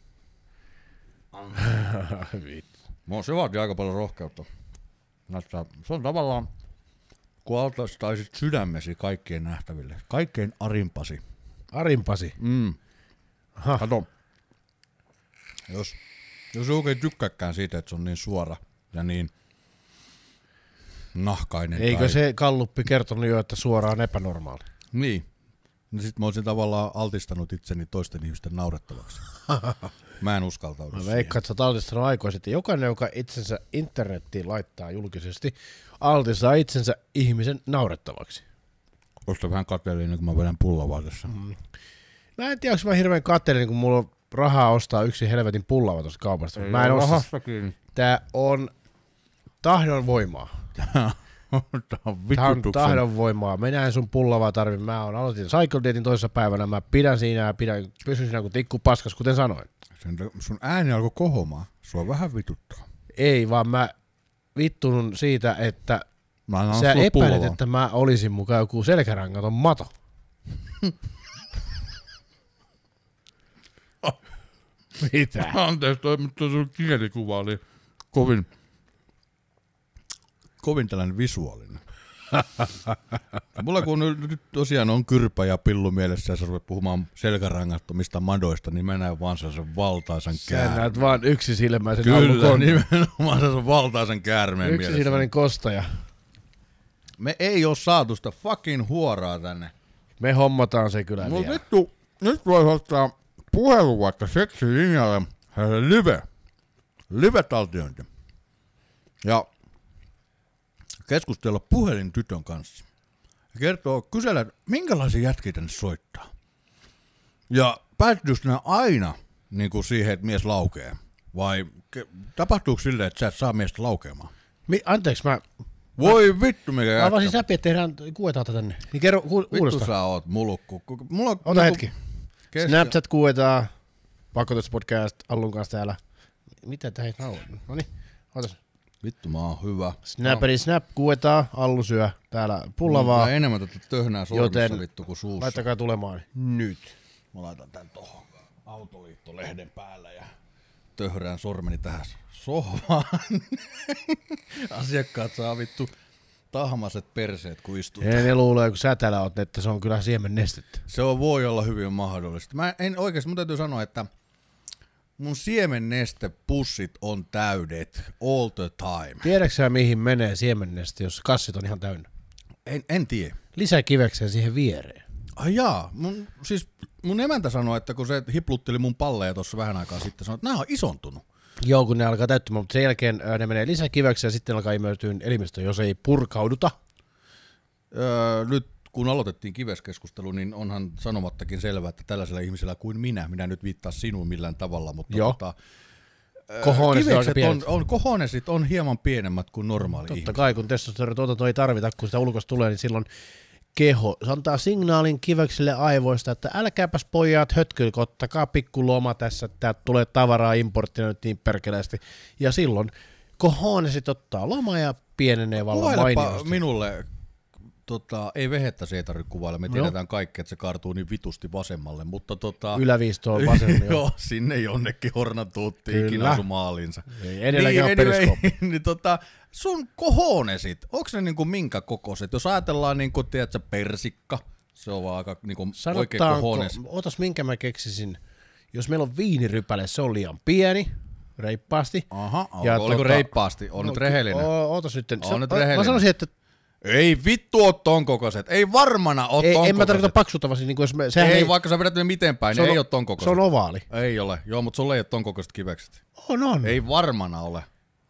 Se vaatii aika paljon rohkeutta. Se on tavallaan, kun altaisit sydämesi kaikkien nähtäville. Kaikkein arimpasi. Arimpasi? Kato, jos oikein tykkääkään siitä, että se on niin suora ja niin nahkainen. Eikö se Galluppi kertonut jo, että suora on epänormaali? Niin. No sit mä olisin tavallaan altistanut itseni toisten ihmisten naurettavaksi. Mä en uskaltaudu siihen. Veikkaan, että sä oot altistanut aikoja sitten. Jokainen, joka itsensä internettiin laittaa julkisesti, altistaa itsensä ihmisen naurettavaksi. Osta vähän kateellinen, kun mä vedän pullavaa tässä. Mä en tiedä, onko mä hirveän kateellinen, kun mulla on rahaa ostaa yksi helvetin pullava tuosta kaupasta. Mä en osta. Tää on tahdon voimaa. Tää on tahdon voimaa. Minä en sun pullavaa tarvi. Mä aloitin cycle dietin toisessa päivänä. Mä pidän siinä ja pysyn siinä kuin tikku paskas, kuten sanoin. Sun ääni alkoi kohomaan. Sua vähän vituttaa. Ei, vaan mä vittunun siitä, että sä epäilet, että mä olisin mukaan joku selkärangaton mato. Mitä? Anteeksi, mutta sun kielikuva oli kovin tällainen visuaalinen. Mulla kun nyt tosiaan on kyrpä ja pillu mielessä ja sä ruvet puhumaan selkärangattomista madoista, niin mä näen vaan sen valtaisan käärmeen. Sä näet vaan yksisilmäisen Kyllä, aallukon. nimenomaan sen valtaisan käärmeen mielessä. Yksisilmäinen kostaja. Me ei oo saatu sitä fucking huoraa tänne. Me hommataan se kyllä Mut vielä. vittu, nyt voisi ottaa puhelun vaikka seksilinjalle live-taltiointi. Ja keskustella puhelintytön kanssa. Ja kysellä, minkälaisia jätkiä tänne soittaa. Ja päätyykö ne aina niin kuin siihen, että mies laukee? Vai tapahtuuko silleen, että sä et saa miestä laukeamaan? Anteeksi, Voi vittu mikä mä jätkä. avasin säpi, että tehdään kuetaan tänne. Niin kerro Vittu uudestaan. sä oot mulukku. Mulla on Ota niinku hetki. kesken- Snapchat kuetaan. Pakotuspodcast Allun kanssa täällä. Mitä tää heitä nauhoittaa? Noniin, otas. Vittu mä oon hyvä. Snapperi snap kuetaan. Allu syö täällä pullavaa. Mulla on enemmän tätä töhnää sormissa Joten vittu kuin suussa. laittakaa tulemaan nyt. Mä laitan tän tohon Autoliitto-lehden päällä ja töhrään sormeni tähän sohvaan. Asiakkaat saa vittu tahmaset perseet, kun istuu. Ja ne luulee, kun sä täällä oot, että se on kyllä siemen nestettä. Voi olla hyvin mahdollista. Mä en oikeesti, mun täytyy sanoa, että mun siemennestepussit on täydet all the time. Tiedätkö sä, mihin menee siemenneste, jos kassit on ihan täynnä? En tiedä. Lisää kivekseen siihen viereen. Ai jaa, mun emäntä sanoi, että kun se hiplutteli mun palleja tuossa vähän aikaa sitten, sanoi, että nämä on isontunut. Joo, kun ne alkaa täyttymään, mutta sen jälkeen ne menee lisäkivekseen ja sitten alkaa imeytyä elimistöön, jos ei purkauduta. Nyt kun aloitettiin kiveskeskustelu, niin onhan sanomattakin selvää, että tällaisella ihmisellä kuin minä nyt viittaa sinuun millään tavalla, mutta Kohonesit kohonesit on hieman pienemmät kuin normaali Totta ihminen. kai, kun testosteronituotanto ei tarvita, kun sitä ulkosta tulee, niin silloin keho se antaa signaalin kiveksille aivoista, että älkääpäs pojat hötkyilkö, ottakaa pikku loma tässä, että täältä tulee tavaraa importtina nyt niin perkeleesti. Ja silloin kohonesit ottaa loma ja pienenee vallan Kuvailepa mainiosti. minulle, ei vehettä se ei tarvitse kuvailla, me tiedetään kaikki, että se kaartuu niin vitusti vasemmalle, mutta Yläviisto on vasen. joo, sinne jonnekin hornatuutti Kyllä. ikinä asu maalinsa. Ei edelläkin ole periskooppi. niin sun kohonesit, onko ne niinku minkä kokoiset? Jos ajatellaan niinku, tiedätkö, persikka, se on vaan aika niinku oikein kohones. Otas minkä mä keksisin, jos meillä on viinirypäle, se on liian pieni, reippaasti. Aha, Ja oliko reippaasti? On nyt rehellinen. Otas nyt. On nyt rehellinen. Mä sanoisin, että Ei vittu oo ton kokoiset, ei varmana oo ton kokoiset. en mä tarkoita paksuttavasti, niin kuin jos Ei, vaikka sä vedät ne miten päin, niin ei oo ton kokoiset. Se on ovaali. Ei ole, joo, mutta sulla ei oo ton kokoiset kivekset. On. Ei varmana ole.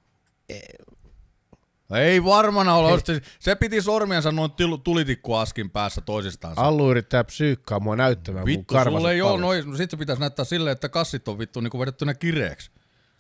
Ei varmana ole. Se piti sormiansa noin tulitikkuaskin päässä toisistansa. Allu yrittää psyykkaa mua näyttämään. Vittu, sulle ei oo noin. Sit se pitäisi näyttää silleen, että kassit on vittu niinku vedettynä kireeksi.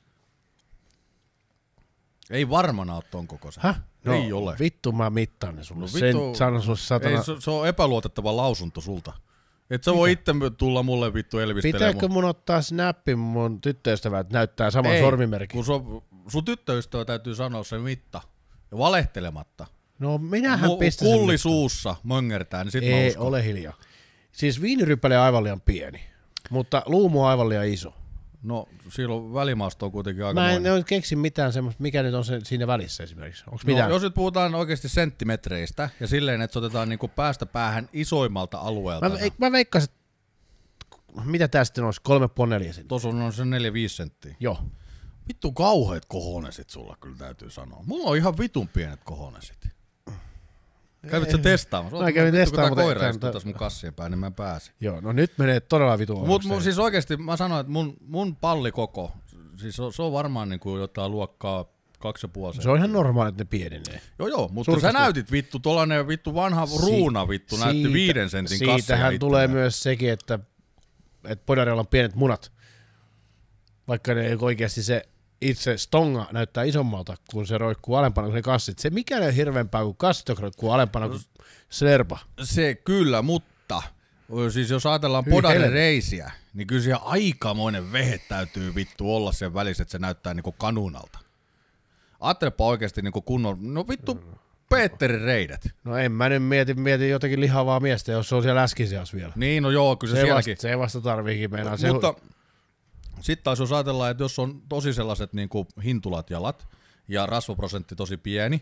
Ei varmana ole ton kokoiset. Häh? No, ei ole. Vittu mä mittaan ne sulle. No vittu, Sanon sulle satana. Ei, se on epäluotettava lausunto sulta. Et sä voi itse tulla mulle vittu elvistelemään. Pitääkö mun ottaa snappi mun tyttöystävää, että näyttää saman sormimerkin? Kun sun tyttöystävä täytyy sanoa se mitta. Ja valehtelematta. No minähän pistän kulli suussa möngertää, niin sit mä ei uskon. ole hiljaa. Siis viinirypäle on aivan liian pieni, mutta luumu on aivan liian iso. No silloin välimaasto on kuitenkin aika Mä en keksi mitään semmoista, mikä nyt on se siinä välissä esimerkiksi. Onks No, mitään? jos nyt puhutaan oikeasti senttimetreistä ja silleen, että se otetaan niinku päästä päähän isoimmalta alueelta. Mä veikkaisin, mitä tää sitten olisi, 3,4 senttiä. Tuossa on se 4-5 senttiä. Joo. Vittu kauheat kohonesit sulla kyllä täytyy sanoa. Mulla on ihan vitun pienet kohonesit. Kävit sä testaamassa? Mä kävin testaamaan, mutta koira mutta istuu tässä mun kassien päin, niin mä en pääse. Joo, no nyt menee todella vitun. Mutta siis oikeesti mä sanoin, että mun pallikoko, siis se on varmaan niinku jotain luokkaa 2,5. Se on ihan normaali, että ne pienenee. Joo, mutta sä näytit vittu, tollanen vittu vanha ruuna vittu, näytti 5 sentin kassia. Siitähän tulee myös sekin, että podarilla on pienet munat. Vaikka ne oikeasti se itse stonga näyttää isommalta, kun se roikkuu alempana kuin ne kassit. Se mikä ei ole hirveämpää kuin kassit, joka roikkuu alempana kuin slerpa. Se kyllä, mutta siis jos ajatellaan podarin reisiä, niin kyllä siellä aikamoinen vehe täytyy vittu olla sen välissä, että se näyttää niinku kanunalta. Ajattelepa oikeesti niinku kunnon, no vittu Peetterin reidet. No en mä nyt mieti jotakin lihavaa miestä, jos se on siellä äskisias vielä. Niin, no joo, kyllä se sielläkin. Se vasta tarviikin meinaa. Mutta sitten taas jos ajatellaan, että jos on tosi sellaiset niinku hintulat jalat ja rasvaprosentti tosi pieni,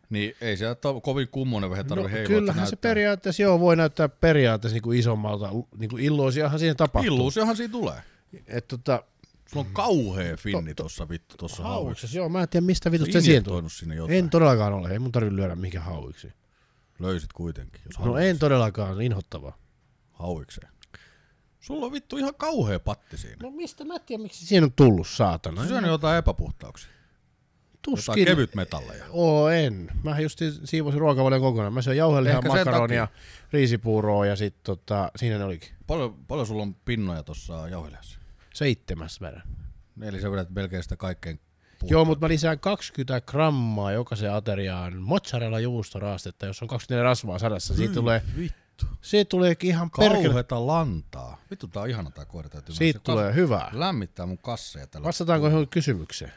Niin ei se kovin kummonen vähän tarvitse heilua. Kyllähän se periaatteessa voi näyttää periaatteessa niinku isommalta, niinku illuusiahan siihen tapahtuu. Illuusiohan siinä tulee. Sulla on kauhea finni To- tossa vittu tossa Hauiksessa, joo, mä en tiedä mistä vitusta se siihen tulee. Sinne jotain. En todellakaan ole, ei mun tarvitse lyödä mihinkään hauiksi. Löysit kuitenkin, jos No en todellakaan, inhottavaa. hauikseen. Sulla on vittu ihan kauhea patti siinä. No mistä mä en tiedä, miksi siihen on tullut, saatana. Se on jotain epäpuhtauksia. Tuskin. Jotain kevyt metalleja. En. Mä just siivosin ruokavalion kokonaan. Mä söin jauhelihaa, makaronia, riisipuuroa ja sit siinä ne olikin. Paljon sulla on pinnoja tossa jauhelihassa? 7 verran. Eli sä vedät melkein sitä kaikkein puhtaan. Joo, mutta mä lisään 20 grammaa jokaiseen ateriaan mozzarella juustoraastetta, jos on 24 rasvaa sadassa. Siitä tulee ihan perkele. Kauheeta lantaa. Vittu, tää on ihana tää koira. Siitä tulee hyvää. Lämmittää mun kasseja tällä. Vastataanko johonkin kysymykseen?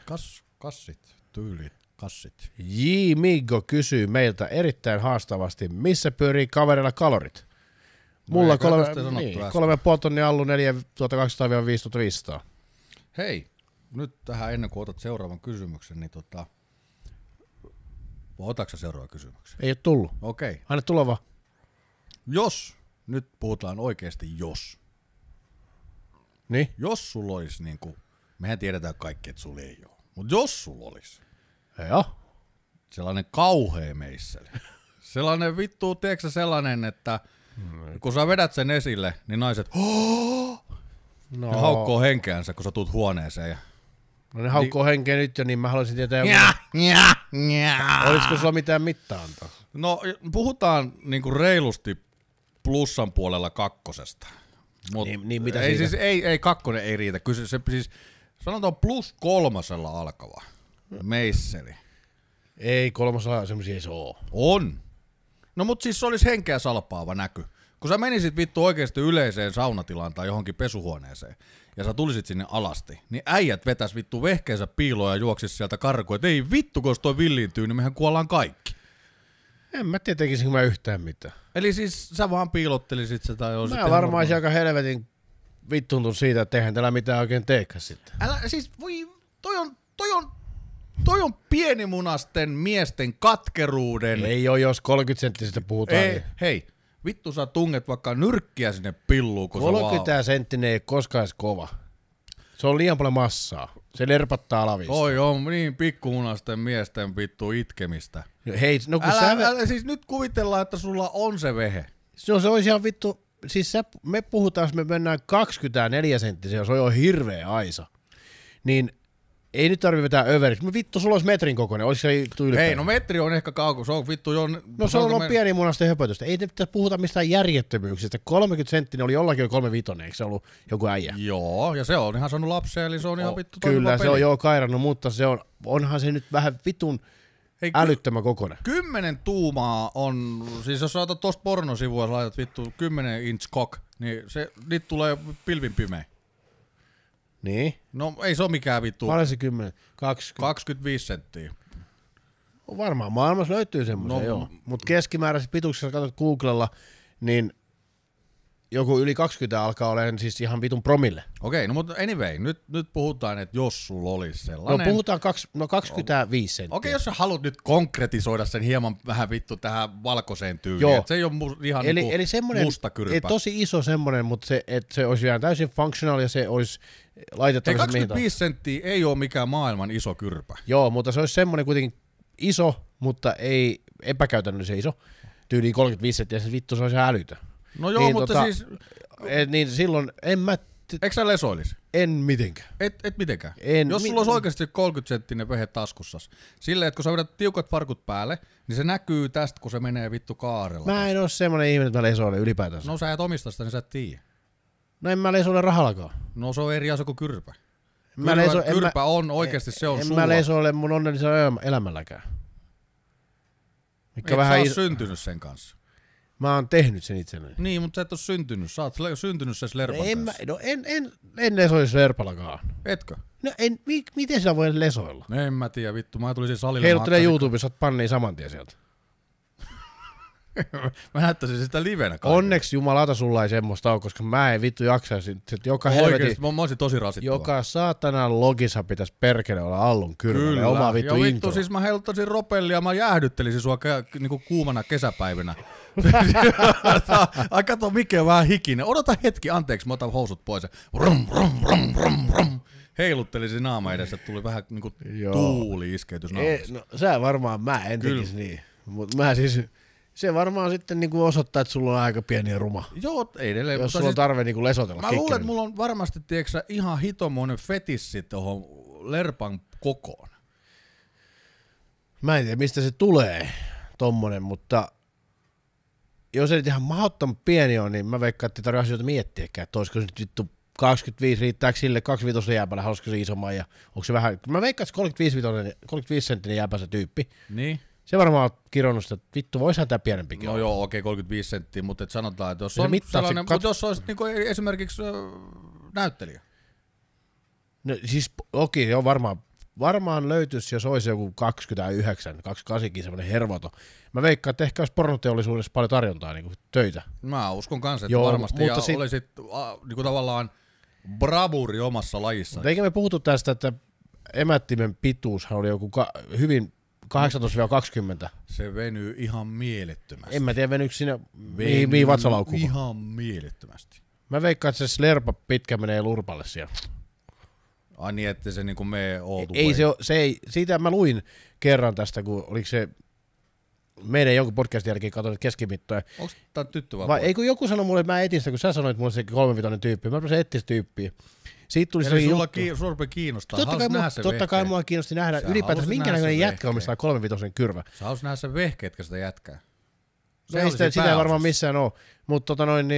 Kassit. J. Migo kysyy meiltä erittäin haastavasti, missä pyörii kaverilla kalorit? Mulla 3,5 tonnia allu 4200-5500. Hei, nyt tähän ennen kuin otat seuraavan kysymyksen, niin otatko sä seuraavan kysymyksen? Ei ole tullut. Okei. Anna tulla vaan. Nyt puhutaan oikeasti Niin? Jos sulla olisi niinku, mehän tiedetään kaikki, että sulla ei ole, mutta jos sulla olisi Joo. sellainen kauhea meisseli, sellainen vittu, tiedätkö sellainen, että kun sä vedät sen esille, niin naiset ne haukkoo henkeänsä, kun sä tuut huoneeseen. Ja No ne haukkoo henkeä nyt jo, niin mä haluaisin tietää, olisiko sulla mitään mittaa antaa? No puhutaan niinku reilusti plussan puolella kakkosesta. Mut Niin mitä ei, siitä? siis ei kakkonen ei riitä. Kyllä se siis sanotaan +3 alkava meisseli. Ei, 3 semmosia ei se oo. On. No mut siis se olisi henkeä salpaava näky. Kun sä menisit vittu oikeesti yleiseen saunatilaan tai johonkin pesuhuoneeseen ja sä tulisit sinne alasti, niin äijät vetäis vittu vehkeensä piiloon ja juoksis sieltä karkuun, että ei vittu, kun toi villiintyy, niin mehän kuollaan kaikki. En mä tiedä, tekisikö mä yhtään mitään. Eli siis sä vaan piilottelisit sitä tai olisit... Mä varmaan olisin aika helvetin vittuuntunut siitä, että eihän täällä mitään oikein teekään sitten. Älä, siis voi, toi on pienimunasten miesten katkeruuden. Ei oo, jos 30-senttisestä puhutaan. Ei, hei, vittu sä tunget vaikka nyrkkiä sinne pilluun, kun 30 senttinen ei koskaan edes kova. Se on liian paljon massaa. Se lerpattaa alavista. Oi on niin pikkumunasten miesten vittu itkemistä. Hei, no kun Älä siis nyt kuvitellaan, että sulla on se vehe. se olisi ihan vittu, siis me puhutaan, jos me mennään 24 senttisiä, jos on jo hirveä aisa, niin ei nyt tarvitse vetää överiksi. Vittu, sulla olisi metrin kokoinen, olisi se ylpeä. Hei, no metri on ehkä kauko, se on vittu jo... No se on pieni munasten höpötystä. Ei nyt puhuta mistään järjettömyyksistä. 30 senttinen oli jollakin jo 3,5, eikö se ollut joku äijä? Joo, ja se on ihan saanut lapsia, eli se on ihan vittu Kyllä, se on jo kairannut, mutta onhan se nyt vähän vitun älyttömän kokoinen. 10 tuumaa on, siis jos saatat tosta pornosivua ja laitat vittu 10 inch cock, niin niitä tulee pilvin pimeä. Niin? No ei se ole mikään vittu. Paljon se 10? 20? 25 senttiä. Varmaan maailmassa löytyy semmoisia, joo. Mutta keskimääräisessä pituuksessa, katsot Googlella, niin joku yli 20 alkaa olemaan siis ihan vitun promille. Okei, no mutta anyway, nyt puhutaan, että jos sulla olisi sellainen... No puhutaan 25 senttiä. Okei, jos sä haluat nyt konkretisoida sen hieman vähän vittu tähän valkoiseen tyyliin, joo. että se ei ole ihan eli semmoinen, musta kyrpä. Tosi iso semmoinen, mutta se olisi vielä täysin functional ja se olisi laitettavissa mihin 25 senttiä ei ole mikään maailman iso kyrpä. Joo, mutta se olisi semmoinen kuitenkin iso, mutta ei epäkäytännöllisen iso. Tyyliin 35 senttiä, se vittu se olisi älytö. No joo, niin, mutta siis... niin silloin en mä... Eikö sä lesoilisi? En mitenkään. Et mitenkään? Jos sulla olisi oikeasti 30-senttinen vehe taskussas, silleen, että kun sä vedät tiukat farkut päälle, niin se näkyy tästä, kun se menee vittu kaarella. Mä en oo semmonen ihminen, että mä lesoilen ylipäätänsä. No sä et omista sitä, niin sä et tiedä. No en mä lesoile rahallakaan. No se on eri asia kuin kyrpä. Kyrpä on oikeasti, se on en sulla. En mä lesoile mun onnellisella elämälläkään. Mikä vähän sä oot syntynyt sen kanssa. Mä oon tehnyt sen itselleni. Niin, mutta sä et oo syntynyt. Sä oot syntynyt sen slerpan kanssa. En lesoile slerpallakaan. Etkö? No miten sä voit lesoilla? En mä tiedä, vittu. Mä tulisin salille. Heiluttelee YouTubessa, oot pannii saman tien sieltä. Mä näyttäisin sitä livenä kaikille. Onneksi jumalauta sulla ei semmoista ole, koska mä en vittu jaksaisi. Joka Oikeesti, mä olisin tosi rasittava. joka saatanan logissa pitäisi perkele olla Allun kylmällä. Ja oma vittu ja vittu, intro. siis mä heiluttaisin ropellia, mä jäähdyttelisin sua niinku kuumana kesäpäivinä. Ai kato, Mike on vähän hikinen. Odota hetki, anteeksi, mä otan housut pois. Vrum, vrum, vrum, vrum, vrum. Heiluttelisin naama edessä, että tuli vähän niinku tuuli-iskeytys naamassa. No sä varmaan, mä en tekisi niin. Mut mä siis, se varmaan sitten niinku osoittaa, että sulla on aika pieni ja ruma. Joo, edelleen. Jos sulla on tarve niinku lesotella. Mä luulen, että mulla on varmasti, tiedätkö, ihan hitomoinen fetissi tuohon lerpan kokoon. Mä en tiedä, mistä se tulee, tommonen, mutta jos ei ihan mahdottoman pieni on, niin mä veikkaan, että ei tarvitse asioita miettiäkään, että olisiko se nyt vittu 25, riittääkö sille 25 jääpällä, haluaisiko se isomman ja onko se vähän, mä veikkaan, että 35 senttinen jääpä se tyyppi. Niin. Se varmaan on kironnut sitä, että vittu, voisihan tää pienempikin. No joo, okei, 35 senttiä, mutta et sanotaan, että jos Se on sellainen, se jos olisit niinku esimerkiksi näyttelijä. No siis, okei, joo, varmaan löytyisi, jos olisi joku 29, 28 semmoinen hervoto. Mä veikkaan, että ehkä olisi pornoteollisuudessa paljon tarjontaa, niin kuin töitä. Mä uskon kanssa, että joo, varmasti, mutta ja olisit niinku tavallaan bravuri omassa lajissa. Mutta eikä me puhuttu tästä, että emättimen pituushan oli joku hyvin 18-20. Se venyy ihan mielettömästi. En mä tiedä, venyykö siinä mihin vatsalaukkuun. Ihan mielettömästi. Mä veikkaan, että se slerpa pitkä menee lurpalle siellä. Ai niin, että se niinku mee all the Ei way. se ei, siitä mä luin kerran tästä, kun oliko se meidän jonkun podcastin jälkeen katsoin keskimittoja. Onko tää tyttö vai Vai ei kun joku sanoi mulle, että mä etin sitä, kun sä sanoit mulle se 35 tyyppi. Mä rupesin etsiä sitä tyyppiä. Siitä tuli eli sulla juttu. sua rupee kiinnostaa. Totta kai mua kiinnosti nähdä ylipäätään, minkä näköinen jätkä omistaa 35 kyrvä. Sä haluaisit nähdä sen vehkeetkö sitä jätkää. No ei sitä ei varmaan missään ole. Mutta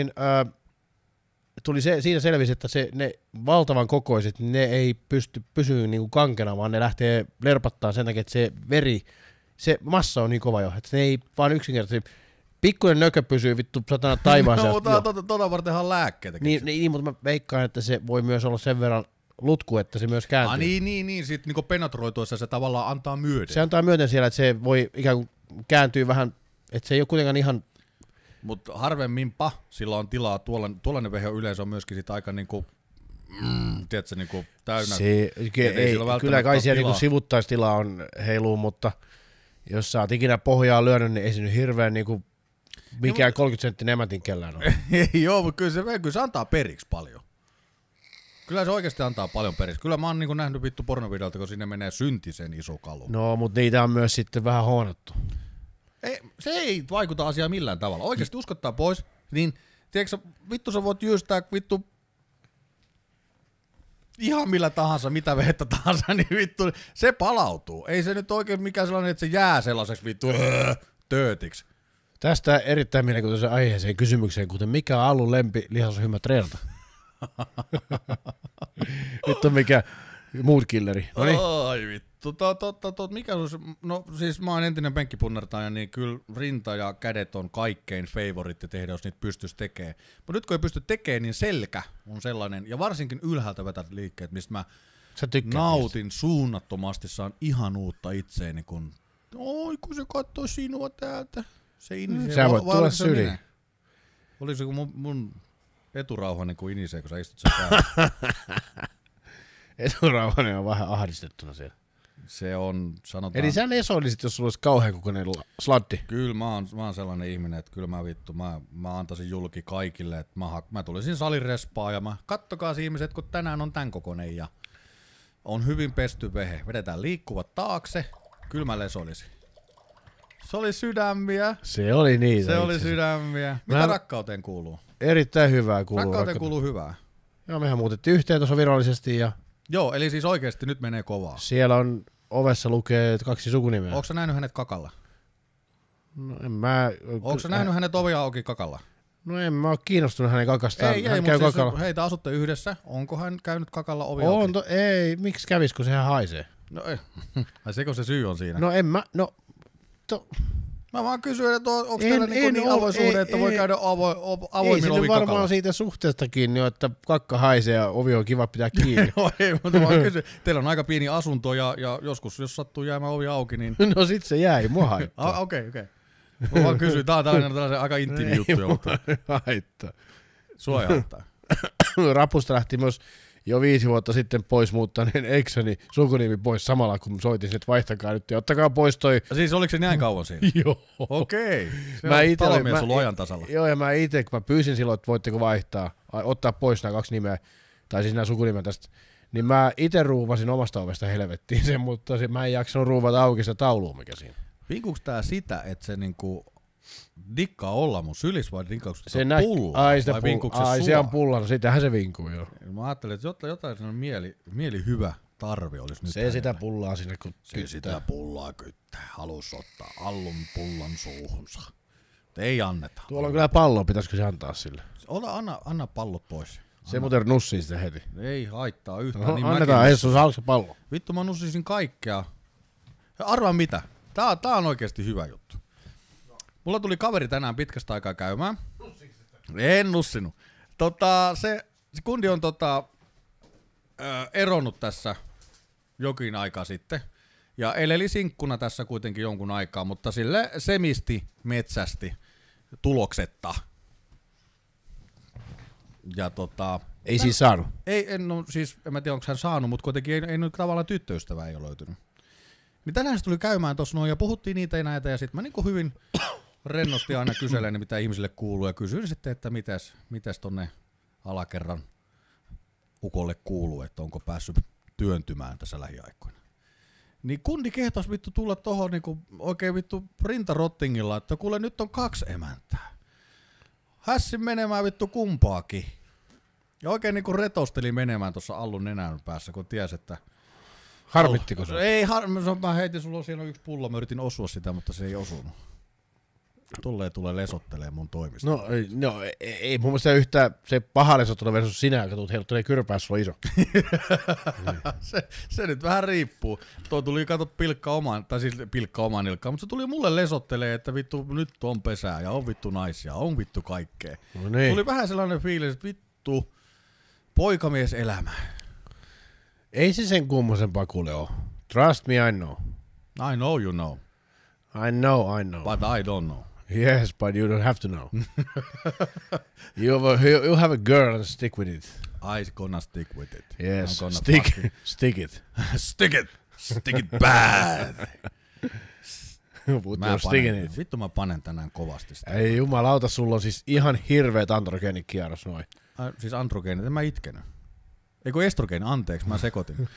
tuli siinä selvisi, että ne valtavan kokoiset, ne ei pysty pysyä niinku kankena, vaan ne lähtee lerpattaa sen takia, että se veri, se massa on niin kova jo, että ne ei vaan yksinkertaisesti, pikkuinen nökö pysyy vittu satana taivaassa. No, mutta tota vartenhan lääkkeitä. Niin, mutta mä veikkaan, että se voi myös olla sen verran lutku, että se myös kääntyy. Niin, sit niinku penetroituessa se tavallaan antaa myöden. Se antaa myöten siellä, että se voi ikään kuin kääntyä vähän, että se ei ole kuitenkaan ihan. Mutta harvemminpa sillä on tilaa, tuollainen vehe yleensä on myöskin sit aika niinku, tiedätkö, niinku täynnä. Kyllä kai siellä niinku sivuttaistilaa on heiluu, mutta jos sä oot ikinä pohjaa lyönyt, niin ei se nyt hirveän niinku mikään 30 senttinen emätin kellään on. Joo, mutta kyllä se antaa periksi paljon. Kyllä se oikeasti antaa paljon periksi. Kyllä mä oon niinku nähnyt vittu pornovideolta, kun sinne menee syntisen iso kalu. No, mutta niitä on myös sitten vähän hoonattu. Se ei vaikuta asiaan millään tavalla. Oikeasti uskottaa pois, niin tiedätkö, vittu sä voit jyystää vittu ihan millä tahansa, mitä vehettä tahansa, niin vittu se palautuu. Ei se nyt oikein mikään sellainen, että se jää sellaiseksi vittu töötiksi. Tästä erittäin mielenkiintoisen aiheeseen kysymykseen, kuten mikä on Allun lempi lihasryhmä treenata? Vittu mikä mood killeri. Ai vittu. Mikä olisi, no siis mä oon entinen penkkipunnertaja, niin kyllä rinta ja kädet on kaikkein favoritti tehdä, jos niitä pystyisi tekemään. Mutta nyt kun ei pysty tekemään, niin selkä on sellainen, ja varsinkin ylhäältä vetät liikkeet, mistä mä nautin niistä suunnattomasti, saan ihan uutta itseeni, kun oi kun se katsoo sinua täältä. Se inisee. Sä voit tulla syliin. Olisiko mun eturauhani kun inisee, kun sä istut sen päällä? Eturauhani on vähän ahdistettuna siellä. Se on, sanotaan. Eli sä lesoilisit, jos sulla olisi kauhean kokoinen sladdi. Kyllä mä oon sellainen ihminen, että kyllä mä antaisin julki kaikille, että mä tulisin salirespaa ja kattokaa ihmiset, kun tänään on tän kokoinen ja on hyvin pesty vehe. Vedetään liikkuvat taakse, kyllä mä lesoilisin. Se oli sydämiä. Se oli niitä. Se oli sydämiä. Mitä rakkauteen kuuluu? Erittäin hyvää kuuluu. Rakkauteen kuuluu hyvää. Joo, mehän muutettiin yhteen tuossa virallisesti ja joo, eli siis oikeesti nyt menee kovaa. Siellä on ovessa lukee 2 sukunimeä. Onko sä nähnyt hänet kakalla? No en mä. Onko sä nähnyt hänet ovia auki kakalla? No en mä oo kiinnostunut hänen kakastaan. Ei, hän käy kakalla. Siis heitä asutte yhdessä. Onko hän käynyt kakalla ovia auki? Ei, miksi kävis, kun sehän haisee? No ei. Ai seko se syy on siinä? No en mä, Mä vaan kysyin, että onko teillä niin avoin suhde, että voi käydä avoimin ovi kakalla? Varmaan siitä suhteestakin, että kakka haisee ja ovi on kiva pitää kiinni. No ei, mutta vaan kysyin. Teillä on aika pieni asunto ja joskus, jos sattuu jäämään ovi auki, niin no sit se jäi, mua haittaa. Okei. Mä vaan kysyin, tää on tällainen aika intiimi juttu. Haittaa. Sua ei haittaa. Rapusta lähti myös jo 5 vuotta sitten pois muuttaneen eksäni sukunimi pois samalla, kun soitin, että vaihtakaa nyt ja ottakaa pois toi. Siis oliko se näin kauan siinä? Joo. Okei. Se on talomies ollut ajan tasalla. Joo, ja mä itse, kun mä pyysin silloin, että voitteko vaihtaa, ottaa pois nämä 2 nimeä, tai siis nämä sukunimet tästä, niin mä itse ruuvasin omasta ovesta helvettiin sen, mutta mä en jaksanut ruuvata auki sitä taulua, mikä siinä. Vinkuuks tää sitä, että se niinku dikkaa olla mun sylis vai vinkuuks se pullaa? Ai se on pullana, sitähän se vinkuu joo. Mä ajattelin, että jotain sellainen mieli hyvä tarve olisi nyt. Se hänellä. Sitä pullaa sinne kun se sitä pullaa kyttää, halus ottaa allun pullan suuhunsa. Ei anneta. Tuolla on kyllä pallo, pitäisikö se antaa sille? Anna pallot pois. Se muuten nussii sitä heti. Ei haittaa yhtään. No, niin annetaan Essu, saako se pallo? Vittu mä nussisin kaikkea. Arvaa mitä? Tää on oikeesti hyvä juttu. Mulla tuli kaveri tänään pitkästä aikaa käymään. En nussinut. Se kundi on eronnut tässä jokin aika sitten. Ja eleli sinkkuna tässä kuitenkin jonkun aikaa, mutta sille semisti metsästi tuloksetta. Ja ei siis saanut? En mä tiedä onko hän saanut, mutta kuitenkin ei nyt tavallaan tyttöystävää ei ole löytynyt. Niin tänään se tuli käymään tossa noin ja puhuttiin niitä ja näitä ja sit mä niinku hyvin rennosti aina kyselen, mitä ihmisille kuuluu ja kysyin sitten, että mitäs tonne alakerran ukolle kuuluu, että onko päässyt työntymään tässä lähiaikoina. Niin kundi kehtas vittu tulla tohon niinku oikein vittu rintarottingilla, että kuule nyt on 2 emäntää. Hässin menemään vittu kumpaakin. Ja oikein niinku retosteli menemään tuossa Allun nenän päässä, kun tiesi, että harmittiko se? Ei mä heitin sulla siinä 1 pullo, mä yritin osua sitä, mutta se ei osunut. Tulee lesottelee mun toimista. No ei mun mielestä yhtään se paha lesottelu versus sinä, joka tulet heiluttelee kyrpää, sulla on iso. se nyt vähän riippuu. Tuo tuli pilkka omaan nilkkaan, mutta se tuli mulle lesottelee, että vittu nyt on pesää ja on vittu naisia, on vittu kaikkea. No niin. Tuli vähän sellainen fiilis, että vittu poikamies elämä. Ei se sen kummosempaa kuule oo. Trust me, I know. I know you know. I know. But I don't know. Yes, but you don't have to know. you have a girl and stick with it. I gonna stick with it. Yes, stick it. Stick it bad. Vittu mä panen tänään kovasti sitä. Ei jumalauta, sulla on siis ihan hirveet androgeenikierros noin. Siis androgeenit, en mä itkenyt. Eikö estrogeeni, anteeksi, mä sekoitin.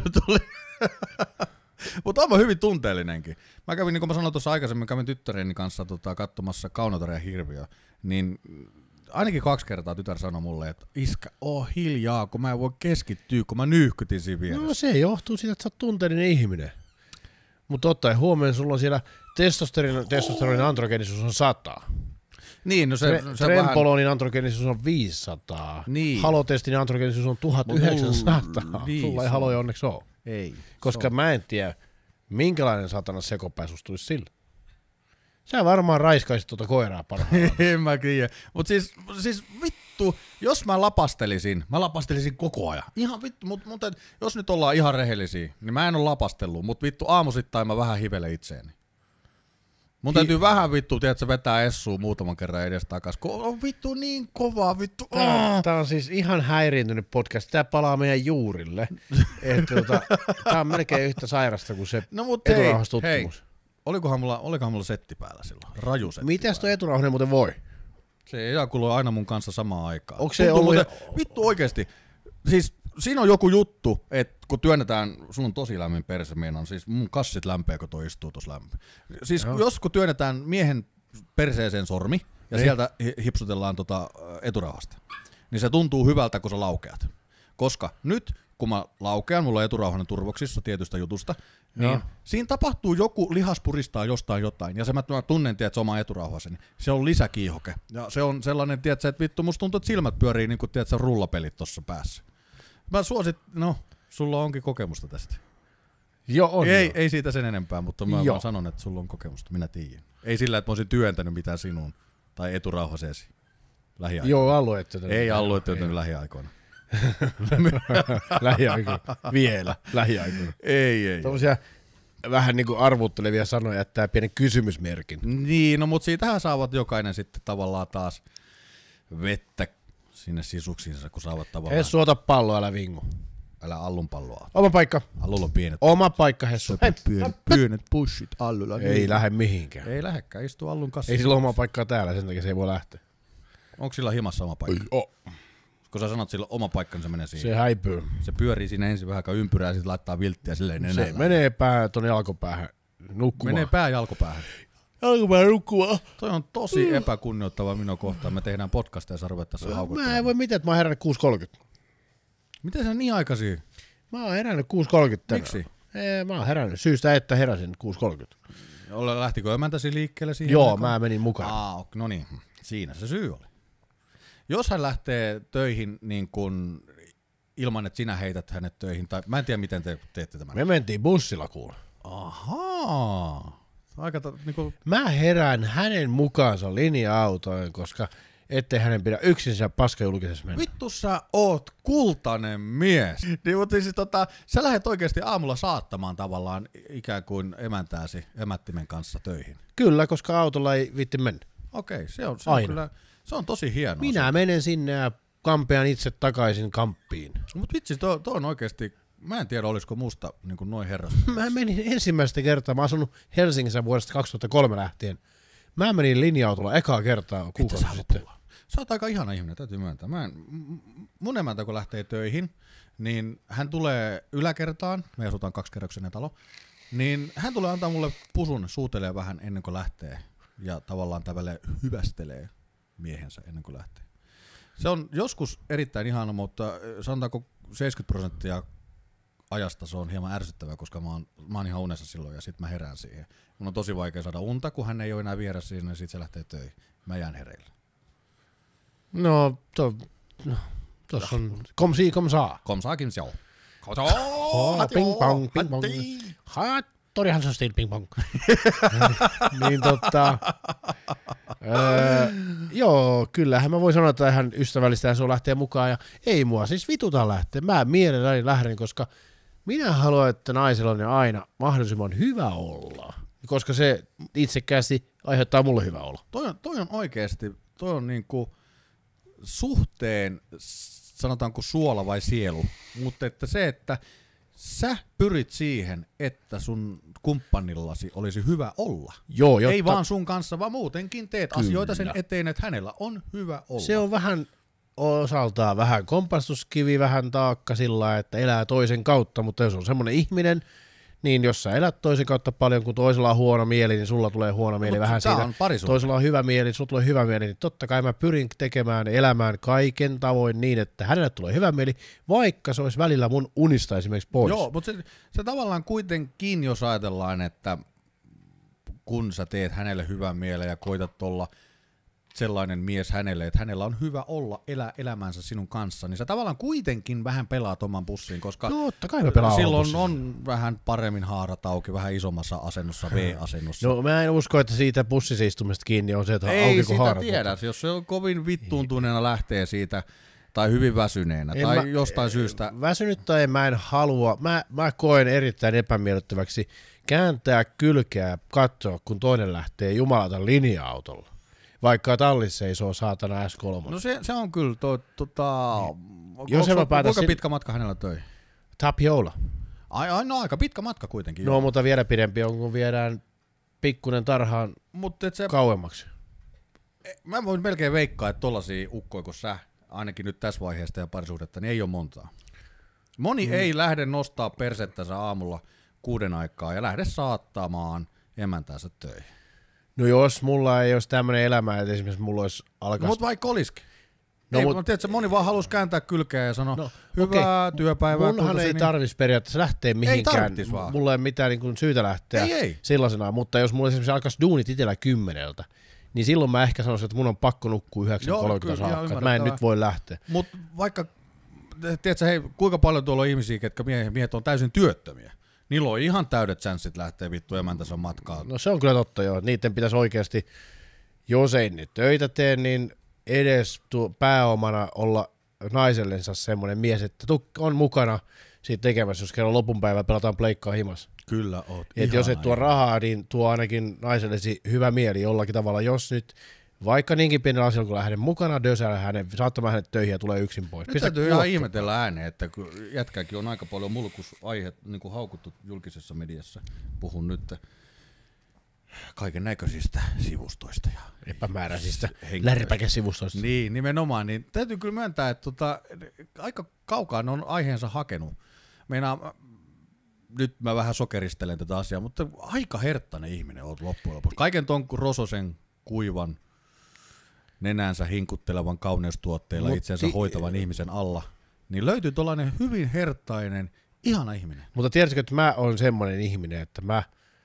Mutta on hyvin tunteellinenkin. Mä kävin, niin kuin mä sanoin tuossa aikaisemmin, kävin tyttäreni kanssa katsomassa Kaunotaria hirviöä, niin ainakin 2 kertaa tytär sanoi mulle, että iskä, hiljaa, kun mä en voi keskittyä, kun mä nyyhkytin siinä vieressä. No se johtuu siitä, että sä oot tunteellinen ihminen. Mutta ottaen huomioon, sulla on siellä testosteronin androgeenisuus on 100. Niin, no se Trempolonin androgeenisuus on 500. Niin. Halotestin androgeenisuus on 1900. Sulla ei haloja onneksi ole. Ei. Koska mä en tiedä, minkälainen satana sekopäisyys tulisi sillä. Sä varmaan raiskaisit tuota koiraa parhaillaan. En mä tiedä. Mut siis vittu, jos mä lapastelisin koko ajan. Ihan vittu, mutta jos nyt ollaan ihan rehellisiä, niin mä en ole lapastellut, mut vittu aamusittain mä vähän hivelen itseeni. Mun täytyy vähän vittu, tiedätkö, vetää Essua muutaman kerran edes takas, kun on vittu niin kovaa vittu. Tää on siis ihan häiriintynyt podcast. Tää palaa meidän juurille. Tää on melkein yhtä sairasta kuin se eturauhastutkimus. Olikohan mulla setti päällä silloin? Raju setti. Mitäs toi eturauhanen muuten voi? Se ejakuloi aina mun kanssa samaan aikaan. Onko se ollut... Vittu oikeesti. Siis siinä on joku juttu, että kun työnnetään, sun on tosi lämmin perse, meinaan, siis mun kassit lämpeä, kun toi istuu tossa lämmin. Siis jos kun työnnetään miehen perseeseen sormi ja sieltä hipsutellaan eturauhasta, niin se tuntuu hyvältä, kun sä laukeat. Koska nyt, kun mä laukean, mulla on eturauhanen turvoksissa tietystä jutusta, niin siinä tapahtuu joku lihas puristaa jostain jotain, ja se mä tunnen, että se oma eturauhaseni. Se on lisäkiihoke. Ja se on sellainen, tiedätkö, että vittu, musta tuntuu, että silmät pyörii niin kuin, tiedätkö, rullapelit tossa päässä. Mä sulla onkin kokemusta tästä. Joo, on. Ei siitä sen enempää, mutta mä vaan sanon, että sulla on kokemusta, minä tiedän. Ei sillä, että mä olisin työntänyt mitään sinun tai eturauhaseesi lähiaikoina. Joo, alueet. Ei alueet työntänyt lähiaikoina. Lähiaikoina. Vielä lähiaikoina. Ei. Tommosia vähän niin kuin arvuttelevia sanoja, jättää pienen kysymysmerkin. Niin, no mutta siitähän saavat jokainen sitten tavallaan taas vettä sinne sisuksiinsa, kun saavat tavallaan... Hessu, ota palloa, älä vingu. Älä Allun palloa. Oma paikka. Allulla on pienet. Oma paikka, Hessu. Pienet pushit Allulla. Ei lähde mihinkään. Ei lähekkään, istuu Allun kanssa. Ei sillä ole omaa paikkaa täällä, sen takia se ei voi lähteä. Onko sillä himassa oma paikka? Kun sä sanot sillä oma paikka, niin se menee siihen. Se häipyy. Se pyörii siinä ensin vähän aikaa ympyrää ja sitten laittaa vilttiä silleen nenällä. Se menee pää tuonne jalkopäähän nukkumaan. Menee pää jalkopäähän. Jalkopäähän nukkumaan. Toi on tosi epäkunnioittava minua kohtaan. Me tehdään podcastia ja sä ruvet tässä haukottamaan. Mä en voi mitään, että mä oon herännyt 6.30. Miten sä niin aikaisin? Mä oon herännyt 6.30 tänään. Miksi? Mä oon herännyt syystä, että heräsin 6.30. Lähtikö emäntäsi liikkeelle siihen? Joo, aikaan? mä menin mukaan. No niin, siinä se syy oli. Jos hän lähtee töihin niin kun, ilman, että sinä heität hänet töihin, tai mä en tiedä, miten te teette tämän. Me mentiin bussilla kuule. Ahaa. Niinku... Mä herään hänen mukaansa linja-autoon, koska ettei hänen pidä yksin siellä paskajulkisessa mennä. Vittu sä oot kultainen mies. Niin, mutta siis sä lähdet oikeasti aamulla saattamaan tavallaan ikään kuin emäntääsi emättimen kanssa töihin. Kyllä, koska autolla ei vitti mennä. Okei, se on kyllä, se on tosi hienoa. Minä menen sinne ja kampean itse takaisin kamppiin. Mut vitsi, toi on oikeasti, mä en tiedä olisiko musta niin kuin noin herrasta. Mä menin ensimmäistä kertaa, mä oon asunut Helsingissä vuodesta 2003 lähtien. Mä menin linja-autolla ekaa kertaa kuukausi sitten. Sä oot aika ihana ihminen, täytyy myöntää. Mun emäntä kun lähtee töihin, niin hän tulee yläkertaan, me asutaan 2-kerroksinen talo, niin hän tulee antaa mulle pusun, suutelee vähän ennen kuin lähtee ja tavallaan hyvästelee miehensä ennen kuin lähtee. Se on joskus erittäin ihana, mutta sanotaanko 70% ajasta se on hieman ärsyttävää, koska mä oon ihan unessa silloin ja sit mä herään siihen. Mun on tosi vaikea saada unta, kun hän ei ole enää vieressä siinä ja sit se lähtee töihin. Mä jään hereille. No, tossa on komsi komsaa. Komsaakin se on. Ping pong, ping pong. Torihan se on still ping pong. Niin joo, kyllähän mä voin sanoa, että ihan ystävällistä se on lähteä mukaan ja ei mua siis vituta lähteä. Mä mielelläni lähden, koska minä haluan, että naisella on aina mahdollisimman hyvä olla. Koska se itsekkäästi aiheuttaa mulle hyvä olla. Toi on oikeesti, toi on niinku suhteen, sanotaanko suola vai sielu, mutta että se, että sä pyrit siihen, että sun kumppanillasi olisi hyvä olla. Joo, jotta... Ei vaan sun kanssa, vaan muutenkin teet asioita sen eteen, että hänellä on hyvä olla. Se on vähän osaltaan vähän kompastuskivi, vähän taakka sillä, että elää toisen kautta, mutta jos on semmoinen ihminen, niin jos sä elät toisen kautta paljon, kun toisella on huono mieli, niin sulla tulee huono mieli vähän siitä. Toisella on hyvä mieli, niin sulla tulee hyvä mieli, niin totta kai mä pyrin tekemään elämään kaiken tavoin niin, että hänelle tulee hyvä mieli, vaikka se olisi välillä mun unista esimerkiksi pois. Joo, mutta se tavallaan kuitenkin, jos ajatellaan, että kun sä teet hänelle hyvän mielen ja koitat olla sellainen mies hänelle, että hänellä on hyvä olla, elää elämänsä sinun kanssa, niin sä tavallaan kuitenkin vähän pelaat oman pussiin, koska totta kai mä pelaan silloin on vähän paremmin haarat auki, vähän isommassa asennossa, V-asennossa. No mä en usko, että siitä pussissa istumista kiinni on se, että ei auki kuin haarat. Ei sitä tiedä, jos se on kovin vittuuntuneena lähtee siitä, tai hyvin väsyneenä, tai jostain syystä. Väsynyt tai mä en halua, mä koen erittäin epämiellyttäväksi kääntää kylkeä ja katsoa, kun toinen lähtee jumalata linja-autolla. Vaikka tallissa seisoo saatana S3. No se on kyllä, kuinka pitkä matka hänellä töihin? Tapiola. No aika pitkä matka kuitenkin. No joo. Mutta vielä pidempi on, kun viedään pikkunen tarhaan kauemmaksi. Mä voin melkein veikkaa, että tollasia ukkoja kuin sä, ainakin nyt tässä vaiheessa ja parisuhdetta, niin ei ole montaa. Moni ei lähde nostaa persettänsä aamulla 6 aikaa ja lähde saattamaan emäntäänsä töihin. No jos mulla ei olisi tämmöinen elämä, että esimerkiksi mulla olisi alkaa... No, mutta vaikka olisikin. No, tiedätkö, moni vaan halusi kääntää kylkeä ja sanoa, hyvää työpäivää. Munhan ei tarvitsisi periaatteessa lähteä mihinkään. Mulla ei mitään niin kuin syytä lähteä sellaisena, mutta jos mulla esimerkiksi alkaisi duunit itsellä 10, niin silloin mä ehkä sanoisin, että mun on pakko nukkua 9:30 saakka. Mä en nyt voi lähteä. Mutta vaikka, tiedätkö, hei, kuinka paljon tuolla on ihmisiä, ketkä miehet on täysin työttömiä. Niillä on ihan täydet chanssit lähteä vittu emäntänsä matkaan. No se on kyllä totta joo, niiden pitäisi oikeasti, jos ei nyt töitä tee, niin edes pääomana olla naisellensa semmoinen mies, että on mukana siitä tekemässä, jos kerran lopun päivä pelataan pleikkaa himas. Kyllä oot. Et jos et tuo rahaa, niin tuo ainakin naisellesi hyvä mieli jollakin tavalla. Jos nyt vaikka niinkin pienellä asialla, kun lähden mukana dösällä hänen, saattamaan hänet töihin ja tulee yksin pois. Nyt täytyy ihan ihmetellä ääneen, että kun jätkäkin on aika paljon mulkusaiheet niin kuin haukuttu julkisessa mediassa. Puhun nyt kaiken näköisistä sivustoista ja epämääräisistä lärpäkesivustoista. Niin, nimenomaan. Niin täytyy kyllä myöntää, että aika kaukaan on aiheensa hakenut. Nyt mä vähän sokeristelen tätä asiaa, mutta aika herttainen ihminen oot loppujen lopuksi. Kaiken ton rososen, kuivan, nenänsä hinkuttelevan kauneustuotteilla itseänsä hoitavan ihmisen alla, niin löytyy tollainen hyvin herttainen, ihana ihminen. Mutta tiedätkö, että mä oon semmoinen ihminen, että mä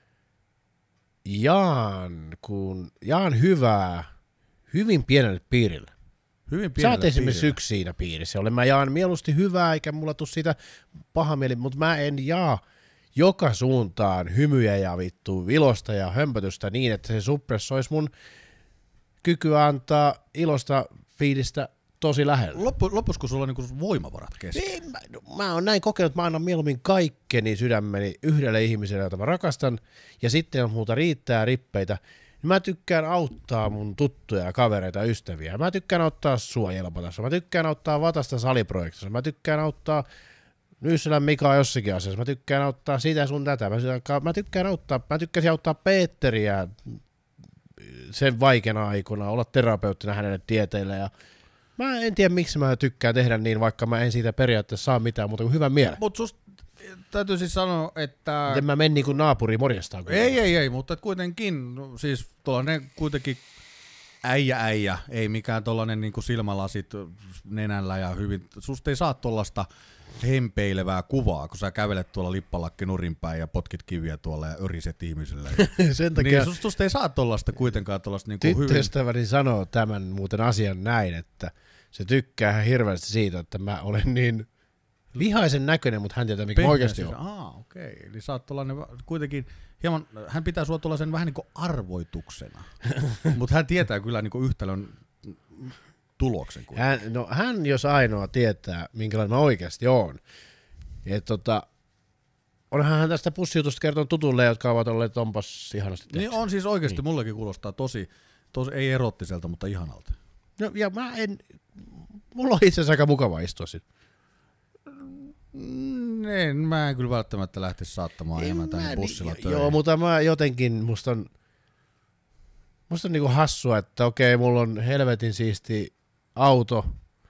jaan hyvää hyvin pienelle piirille. Sä oot esimerkiksi yksi siinä piirissä, jolle mä jaan mieluusti hyvää, eikä mulla tule siitä paha mieli, mutta mä en jaa joka suuntaan hymyjä ja vittu ilosta ja hömpötystä niin, että se suppressoisi mun kykyä antaa ilosta fiilistä tosi lähellä. Lopusko sulla on niinku voimavarat kesken? Niin, mä oon näin kokenut, että mä annan mieluummin kaikkeni sydämeni yhdelle ihmiselle, jota mä rakastan, ja sitten on muuta riittää rippeitä. Mä tykkään auttaa mun tuttuja ja kavereita, ystäviä. Mä tykkään auttaa sua Jelpatassa. Mä tykkään auttaa Vatasta saliprojektissa. Mä tykkään auttaa Nyysselän Mikaa jossakin asiassa. Mä tykkään auttaa sitä sun tätä. Mä tykkäsin auttaa Peetteriä sen vaikeana aikana, olla terapeuttina hänelle tieteille. Ja mä en tiedä, miksi mä tykkään tehdä niin, vaikka mä en siitä periaatteessa saa mitään muuta kuin hyvän mielen. Mut susta täytyy siis sanoa, että miten mä menin niin kuin naapuri morjestaan. Ei, mutta kuitenkin, siis tuollainen kuitenkin äijä, ei mikään tollainen niin kuin silmälasit nenällä ja hyvin, susta ei saa tollasta hempeilevää kuvaa, kun sä kävelet tuolla lippalakki nurinpäin ja potkit kiviä tuolla ja öriset ihmisille. Sen takia niin susta ei saa tollasta kuitenkaan tollasta niin kuin hyvin. Tyttöystäväni sanoo tämän muuten asian näin, että se tykkää ihan hirveästi siitä, että mä olen niin vihaisen näköinen, mutta hän tietää mikä oikeasti on. Okei. Eli sä oot tollainen kuitenkin hieman, hän pitää sua tuollaisen vähän niin kuin arvoituksena, mutta hän tietää kyllä niin kuin yhtälön tuloksen. Hän jos ainoa tietää, minkälainen mä oikeasti oon. Onhan hän tästä pussijutusta kertonut tutulle, jotka ovat olleet onpas ihanasti tehty. Niin on siis oikeasti, niin. Mullekin kuulostaa tosi, ei erottiselta, mutta ihanalta. No ja mulla on itse asiassa aika mukava istua siinä. Mä en kyllä välttämättä lähtisi saattamaan enemmän tänne bussilla töihin. Joo, mutta mä jotenkin, musta on niinku hassua, että okei, mulla on helvetin siisti auto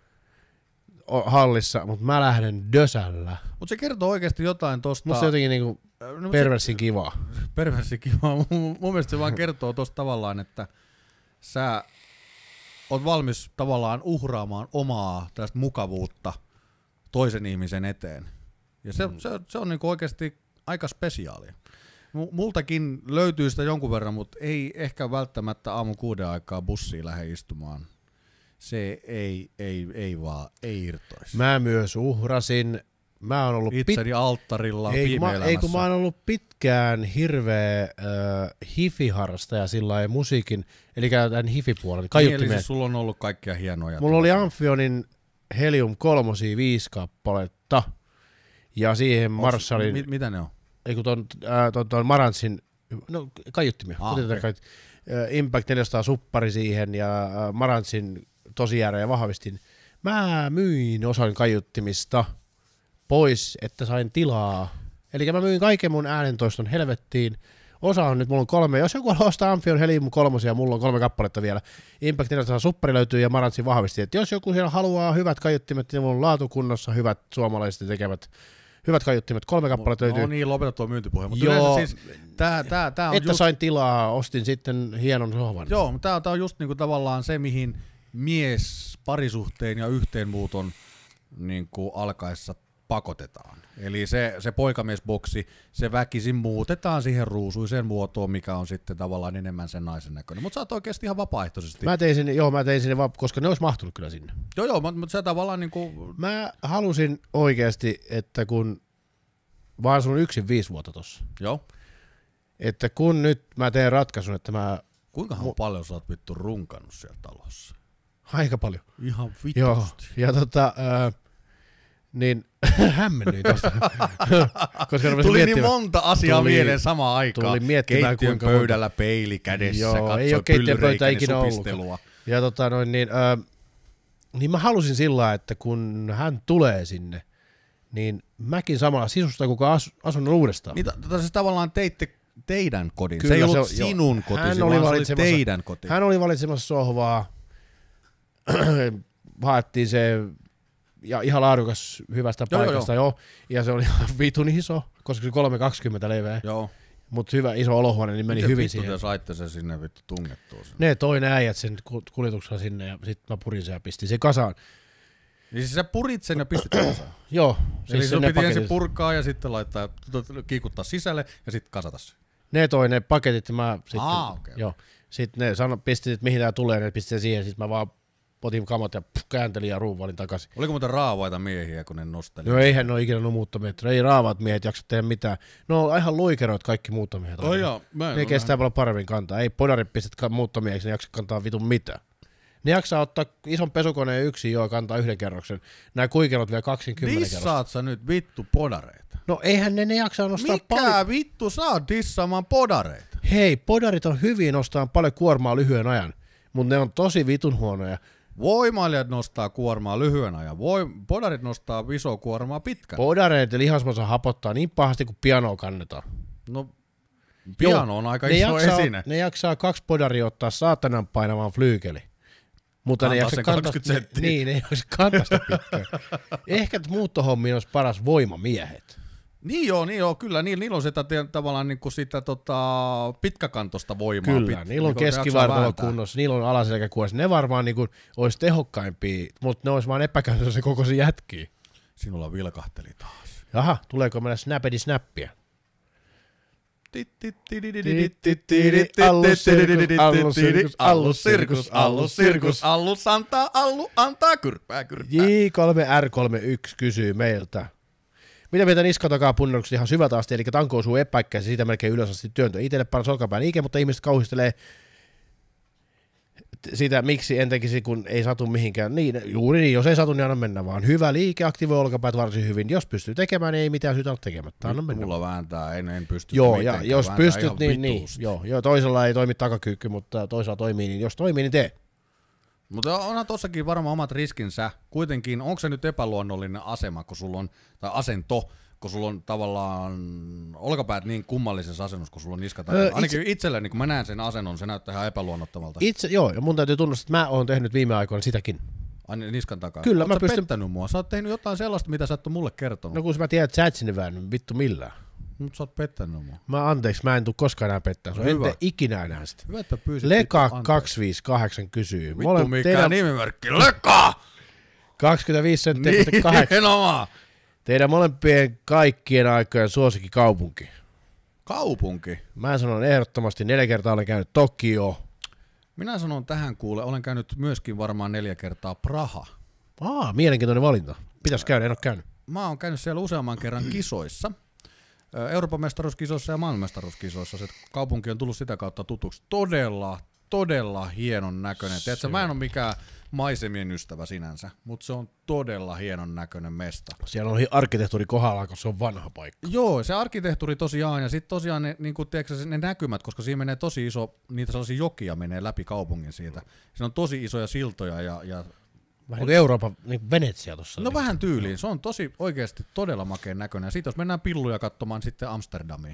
hallissa, mutta mä lähden dösällä. Mutta se kertoo oikeasti jotain tosta. Musta jotenkin niinku perversin kivaa. Perversin kivaa. Mun mielestä se vaan kertoo tosta tavallaan, että sä oot valmis tavallaan uhraamaan omaa tästä mukavuutta toisen ihmisen eteen. Ja se on niinku oikeasti aika spesiaalia. Multakin löytyy sitä jonkun verran, mutta ei ehkä välttämättä aamun 6 aikaa bussiin lähde istumaan. Se ei irtoisi. Mä myös uhrasin. Mä oon ollut itseni alttarilla pimeelämässä. Ei kun mä oon ollut pitkään hirveä hifi-harrastaja sillä musiikin, eli tämän hifi-puolen. Niin, eli siis sulla on ollut kaikkia hienoja. Mulla oli Amphionin Helium 3 5 kappaletta ja siihen Marshallin. Mitä ne on? Ei kun ton Marantsin, kaiuttimia. Okay. Impact 400 suppari siihen ja Marantsin tosijäärä ja vahvistin. Mä myin osan kaiuttimista pois, että sain tilaa. Eli mä myin kaiken mun äänentoiston helvettiin. Osa on nyt, mulla on 3. Jos joku haluaa ostaa Amphion Helium 3 ja mulla on 3 kappaletta vielä. Impact 400 suppari löytyy ja Marantsin vahvisti. Et jos joku siellä haluaa hyvät kaiuttimet, niin mulla on laatukunnossa hyvät suomalaiset tekevät hyvät kaiuttimet, 3 kappaletta löytyy. No niin, lopeta tuo myyntipuhe. Mutta joo, siis, tää on että just sain tilaa, ostin sitten hienon sohvan. Joo, mutta tää on just niinku tavallaan se, mihin mies parisuhteen ja yhteenmuuton niinku alkaessa pakotetaan. Eli se poikamiesboksi, se väkisin muutetaan siihen ruusuiseen muotoon, mikä on sitten tavallaan enemmän sen naisen näköinen. Mutta sä oot oikeasti ihan vapaaehtoisesti. Mä tein sinne, koska ne olisi mahtunut kyllä sinne. Joo, mutta se tavallaan niinku. Mä halusin oikeasti, että kun mä asun yksin 5 vuotta tossa. Joo. Että kun nyt mä teen ratkaisun, että Kuinkahan paljon sä oot vittu runkannut siellä talossa? Aika paljon. Ihan vittusti. Joo, ja Niin hämmennyin tosta. Koska tuli niin monta asiaa mieleen samaan aikaan. Tuli miettimään, keittiön pöydällä peili kädessä, joo, ei ole keittiön pöytä ikinä supistelua. Ja niin mä halusin sillä lailla, että kun hän tulee sinne, niin mäkin samalla sisustan koko asunnon uudestaan. Niin, siis tavallaan teitte teidän kodin. Kyllä, se ei ollut sinun kotisi, vaan se oli teidän koti. Hän oli valitsemassa sohvaa, haettiin se ja ihan laadukas hyvästä paikasta, joo. Ja se oli ihan vitun iso, koska se 320 leveä. Joo. Mutta hyvä iso olohuone, niin meni hyvin siihen. Miten vittu te saitte sen sinne vittu tungettua? Ne toi ne äijät sen kuljetuksella sinne ja sit mä purin sen ja pistin sen kasaan. Niin siis sä purit sen ja pistit kasaan? Joo. Eli sun piti ensin purkaa ja sitten laittaa, kiikuttaa sisälle ja sitten kasata se. Ne toi ne paketit ja mä sitten, okay. Joo. Sitten ne pistit, että mihin tää tulee, ne pistit sen siihen, sit mä vaan otin kamat ja kääntelin ja ruuvalin takaisin. Oliko muuten raavaita miehiä, kun ne nosteli? No eihän ne ole ikinä muuttomiehet. Ei raavaat miehet jaksa tehdä mitään. No ihan luikeroit kaikki muuttomiehet. Joo, ne kestää paljon paremmin kantaa. Ei podarit pistet muuttomieheksi, ne jaksa kantaa vitun mitään. Ne jaksaa ottaa ison pesukoneen yksin joo kantaa yhden kerroksen. Nää kuikelot vielä 20 kerrosta. Dissaat sä nyt vittu podareita? No eihän ne jaksaa nostaa Mikä vittu sä oot dissaamaan podareita? Hei, podarit on hyviä nostaa paljon kuormaa lyhyen ajan, mutta ne on tosi vitun huonoja. Voimailijat nostaa kuormaa lyhyen ajan. Podarit nostaa isoa kuormaa pitkän. Podareiden lihasmassa hapottaa niin pahasti kuin pianoa kannetaan. No, piano on aika iso esine. Ne jaksaa 2 podaria ottaa saatanan painamaan flyykeli. Mutta ne jaksaa kantaa niin, ne jaksaa kantaa sitä pitkään. Ehkä muuttohommiin olisi paras voimamiehet. Niin joo, kyllä. Niillä on sitä tavallaan niinku sitä pitkäkantoista voimaa. Kyllä, niillä on keskivartalo kunnossa, niillä on alaselkäkuossa. Ne varmaan niinku olisi tehokkaimpia, mutta ne olisi vaan epäkäytössä kokoisia jätkiä. Sinulla vilkahteli taas. Jaha, tuleeko meillä snapedi snappia? Allus antaa kyrpää. J3R31 kysyy meiltä. Mitä mieltä niskan takaa punnerukset ihan syvältä asti, eli tanko osuu epäikkäin, siitä melkein ylös asti työntö. Itelle paras olkapään liike, mutta ihmiset kauhistelee sitä, miksi en tekisi, kun ei satu mihinkään. Niin, juuri niin, jos ei satu, niin anna mennä vaan. Hyvä liike, aktivoi olkapäät varsin hyvin. Jos pystyy tekemään, niin ei mitään syytä olla tekemättä. Anna mennä. Mulla vääntää, en pysty. Joo, ja jos pystyt, niin. Joo, toisella ei toimi takakyykky, mutta toisella toimii, niin jos toimii, niin tee. Mutta onhan tossakin varmaan omat riskinsä. Kuitenkin, onko se nyt epäluonnollinen asema, kun sulla on, tai asento, kun sulla on tavallaan olkapäät niin kummallisessa asennossa, kun sulla on niska takana. Ainakin itselleni, kun mä näen sen asennon, se näyttää ihan epäluonnottavalta. Joo, ja mun täytyy tunnustaa, että mä oon tehnyt viime aikoina sitäkin. Niskan takaa. Kyllä, mä pystyn pettänyt mua. Sä oot tehnyt jotain sellaista, mitä sä et ole mulle kertonut. No kun mä tiedän, että sä et sinne väännyt vittu millään. Mut sä oot pettänyt mua. Mä en tuu koskaan enää pettää. En tee ikinä enää sitä. Hyvä, että pyysit. Leka 258 kysyy. Vittu mikä nimimerkki. Leka! 25 senttiä 8. Nimenomaan. Teidän molempien kaikkien aikojen suosikki kaupunki. Kaupunki? Mä sanon ehdottomasti 4 kertaa olen käynyt Tokio. Minä sanon tähän kuule, olen käynyt myöskin varmaan 4 kertaa Praha. Mielenkiintoinen valinta. Pitäis käydä, en ole käynyt. Mä oon käynyt siellä useamman kerran kisoissa. Euroopan mestaruuskisoissa ja maailmanmestaruuskisoissa. Se kaupunki on tullut sitä kautta tutuksi. Todella hienon näköinen. Tiedätkö, mä en ole mikään maisemien ystävä sinänsä, mutta se on todella hienon näköinen mesta. Siellä on arkkitehtuuri kohdallaan, koska se on vanha paikka. Joo, se arkkitehtuuri tosiaan, ja sitten tosiaan ne, niin tiedätkö, ne näkymät, koska siinä menee tosi iso, niitä sellaisia jokia menee läpi kaupungin siitä. Siinä on tosi isoja siltoja ja vähän kuin Euroopan niin Venetsia tuossa. No vähän tyyliin, se on tosi oikeasti todella makeen näköinen. Ja sitten jos mennään pilluja katsomaan sitten Amsterdamiin.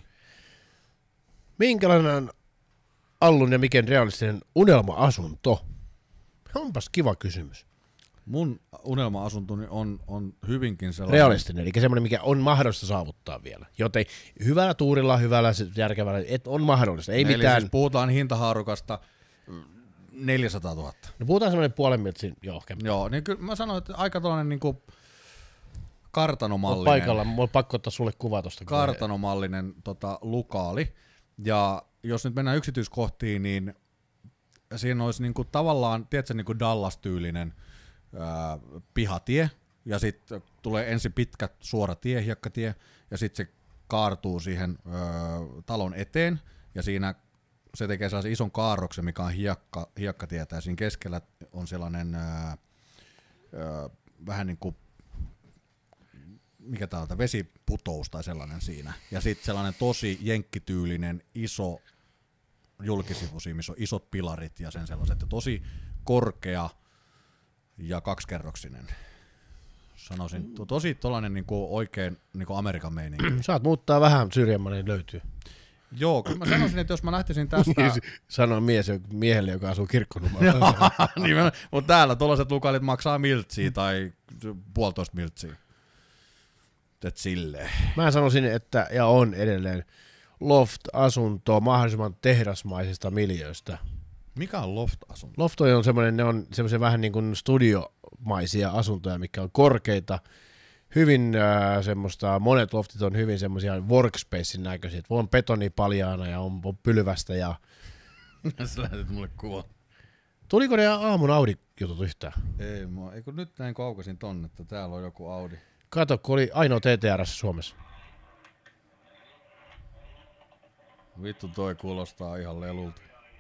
Minkälainen on Allun ja Miken realistinen unelma-asunto? Onpas kiva kysymys. Mun unelma-asuntoni on hyvinkin sellainen. Realistinen, eli semmoinen, mikä on mahdollista saavuttaa vielä. Joten hyvällä tuurilla, hyvällä järkevällä, että on mahdollista. Ei eli mitään. Siis puhutaan hintahaarukasta 400 000. No puhutaan semmoinen puolen miltsin johke. Joo, niin kyllä mä sanoin, että aika tällainen niinku kartanomallinen. Paikalla, mulla on pakko ottaa sulle kuva tosta. Kartanomallinen lukaali. Ja jos nyt mennään yksityiskohtiin, niin siinä olisi niinku tavallaan, tiedätkö, niinku Dallas-tyylinen pihatie, ja sitten tulee ensin pitkä suora tie, hiekkatie, ja sitten se kaartuu siihen talon eteen, ja siinä se tekee sellaisen ison kaarroksen, mikä on hiekkatietä, ja siinä keskellä on sellainen vähän niin kuin mikä tää on, vesiputous tai sellainen siinä. Ja sitten sellainen tosi jenkkityylinen iso julkisivu, missä on isot pilarit ja sen sellaiset. Ja tosi korkea ja kaksikerroksinen. Sanoisin, tosi tollainen niinku oikein niinku Amerikan meininki. Saat muuttaa vähän syrjemmän, niin löytyy. Joo, kyllä mä sanoisin, että jos mä lähtisin tästä... Sanoo miehelle, joka asuu Kirkkonummella. Niin, mutta täällä tuollaiset lukailit maksaa miltsiä tai 1,5 miltsiä. Et silleen. Mä sanoisin, että ja on edelleen loft-asunto mahdollisimman tehdasmaisista miljöistä. Mikä on loft-asunto? Loft on semmoinen, ne on semmoisia vähän niin kuin studiomaisia asuntoja, mikä on korkeita. Hyvin semmoista, monet loftit on hyvin semmoisia workspacein näköisiä. On betoni paljaana ja on pylvästä ja... Sä lähetit mulle kuva. Tuliko ne aamun Audi-jutut yhtään? Ei, eikö nyt näin kaukasin tonne, että täällä on joku Audi. Kato, kun oli ainoa TTR:ssä Suomessa. Vittu, toi kuulostaa ihan lelulta.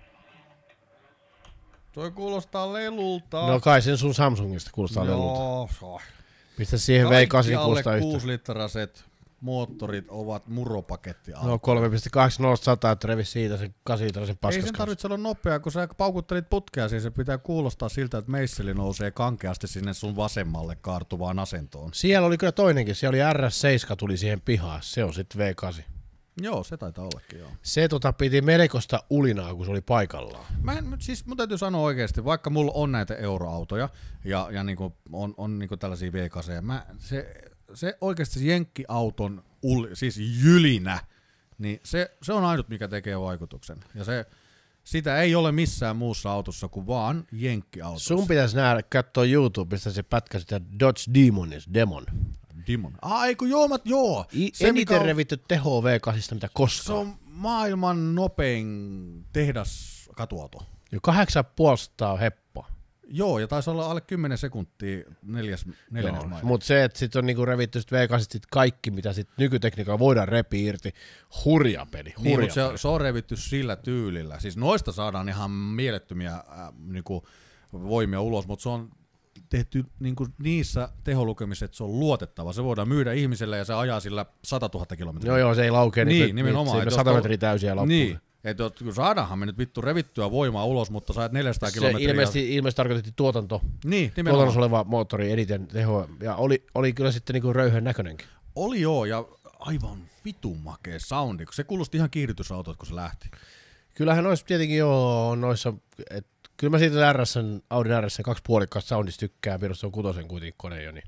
Toi kuulostaa lelulta. No kai sen sun Samsungista kuulostaa lelulta. Joo, pistä siihen V8 kuulostaa alle yhtä. 6-litraset moottorit ovat muropaketti. No 3.8 0 että revi siitä se 8-litrasen paskas. Ei sen tarvitse olla nopea, kun sä paukuttelit putkea, siis se pitää kuulostaa siltä, että meisseli nousee kankeasti sinne sun vasemmalle kaartuvaan asentoon. Siellä oli kyllä toinenkin, siellä oli RS7 tuli siihen pihaan, se on sitten V8. Joo, se taitaa ollakin, joo. Se piti melkoista ulinaa, kun se oli paikallaan. Siis mun täytyy sanoa oikeesti, vaikka mulla on näitä euroautoja ja niinku on niinku tällaisia V8, se oikeesti se jenkkiauton siis jylinä, niin se on ainut, mikä tekee vaikutuksen. Ja sitä ei ole missään muussa autossa kuin vaan jenkkiautossa. Sun pitäisi katsoa YouTubesta se pätkä sitä Dodge Demon. Eikö joo. Se eniten revitty teho V8, mitä koskaan. Se on maailman nopein tehdas katuauto. Jo 8,5 heppoa. Joo, ja taisi olla alle 10 sekuntia neljäs maili. Mutta se, että sitten on niinku revitty sit V8 sit kaikki, mitä sit nykytekniikalla voidaan repiä irti, hurja peli. Niin, mutta se on revitty sillä tyylillä. Siis noista saadaan ihan mielettömiä niinku voimia ulos, mutta se on tehty niinku niissä teholukemissa, että se on luotettava. Se voidaan myydä ihmiselle ja se ajaa sillä 100 000 kilometriä. Joo, se ei laukee. Niin, nimenomaan. 100 metriä täysiä loppuun. Niin, että saadaanhan me nyt vittu revittyä voimaa ulos, mutta saat 400 kilometriä. Se ilmeisesti tarkoitti tuotanto. Niin, nimenomaan. Tuotannossa oleva moottori eniten tehoa. Ja oli kyllä sitten niinku röyhön näköinenkin. Oli joo, ja aivan vitun makea soundi. Se kuulosti ihan kiihdytysautolta, kun se lähti. Kyllähän noissa tietenkin joo, noissa, kyllä mä siitä Audi RS:n 2,5 soundista tykkään, se on 6 kuitenkin kone jo, niin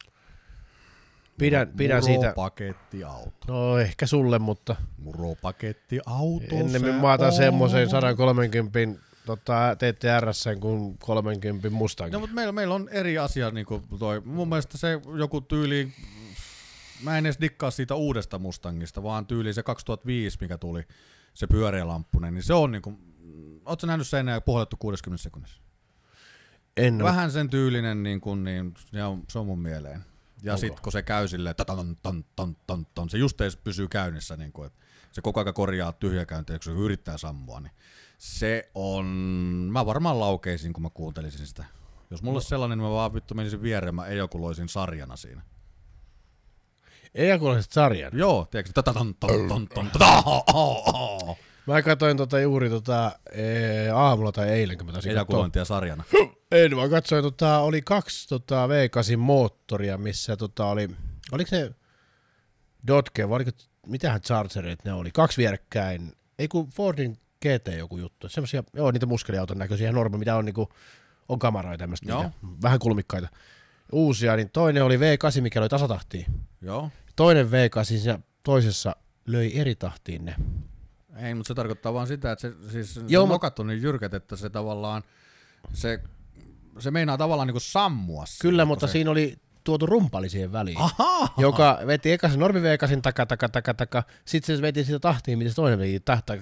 pidän siitä. Muropakettiauto. No ehkä sulle, mutta muropakettiauto. Ennemmin mä otan semmoisen 130 TTR:n kuin 30 Mustangin. No, mutta meillä on eri asia, niin kuin toi. Mun mielestä se joku tyyli, mä en edes dikkaa siitä uudesta Mustangista, vaan tyyli se 2005, mikä tuli, se pyöreälamppunen, niin se on niinku, ootko sä nähnyt sen puhallettu 60 sekunnissa? En vähän sen tyylinen, niin se on mun mieleen. Ja sitten kun se käy silleen, se just pysyy käynnissä, niin kuin, että se koko ajan korjaa tyhjäkäyntiä, kun se yrittää sammua, niin se on, mä varmaan laukeisin, kun mä kuuntelisin sitä. Jos mulla olisi sellainen, niin mä vaan vittu menisin viereen, mä ejakuloisin sarjana siinä. Ejakuloisit sarjan? Joo, tiedätkö? Mä katsoin juuri aamulla tai eilen, kun mä taisin ejakulointia sarjana. En, mä katsoin, oli 2 V8 moottoria, missä oliko se Dodge, vai mitähän Chargerit ne oli, 2 vierekkäin, ei kun Fordin GT joku juttu, semmosia, joo, niitä muskeliauton näköisiä normi, mitä on niinku, on kamaroja tämmöstä, niitä, vähän kulmikkaita, uusia, niin toinen oli V8, mikä oli tasatahtiin. Joo. Toinen V8 siinä toisessa löi eri tahtiin ne. Ei, mutta se tarkoittaa vaan sitä, että se nokat on niin jyrkät, että se tavallaan, se meinaa tavallaan niinku sammua. Kyllä, mutta siinä oli tuotu rumpali siihen väliin, joka veti eka se normi V8 taka, sitten se veti sitä tahtiin, miten se toinen veti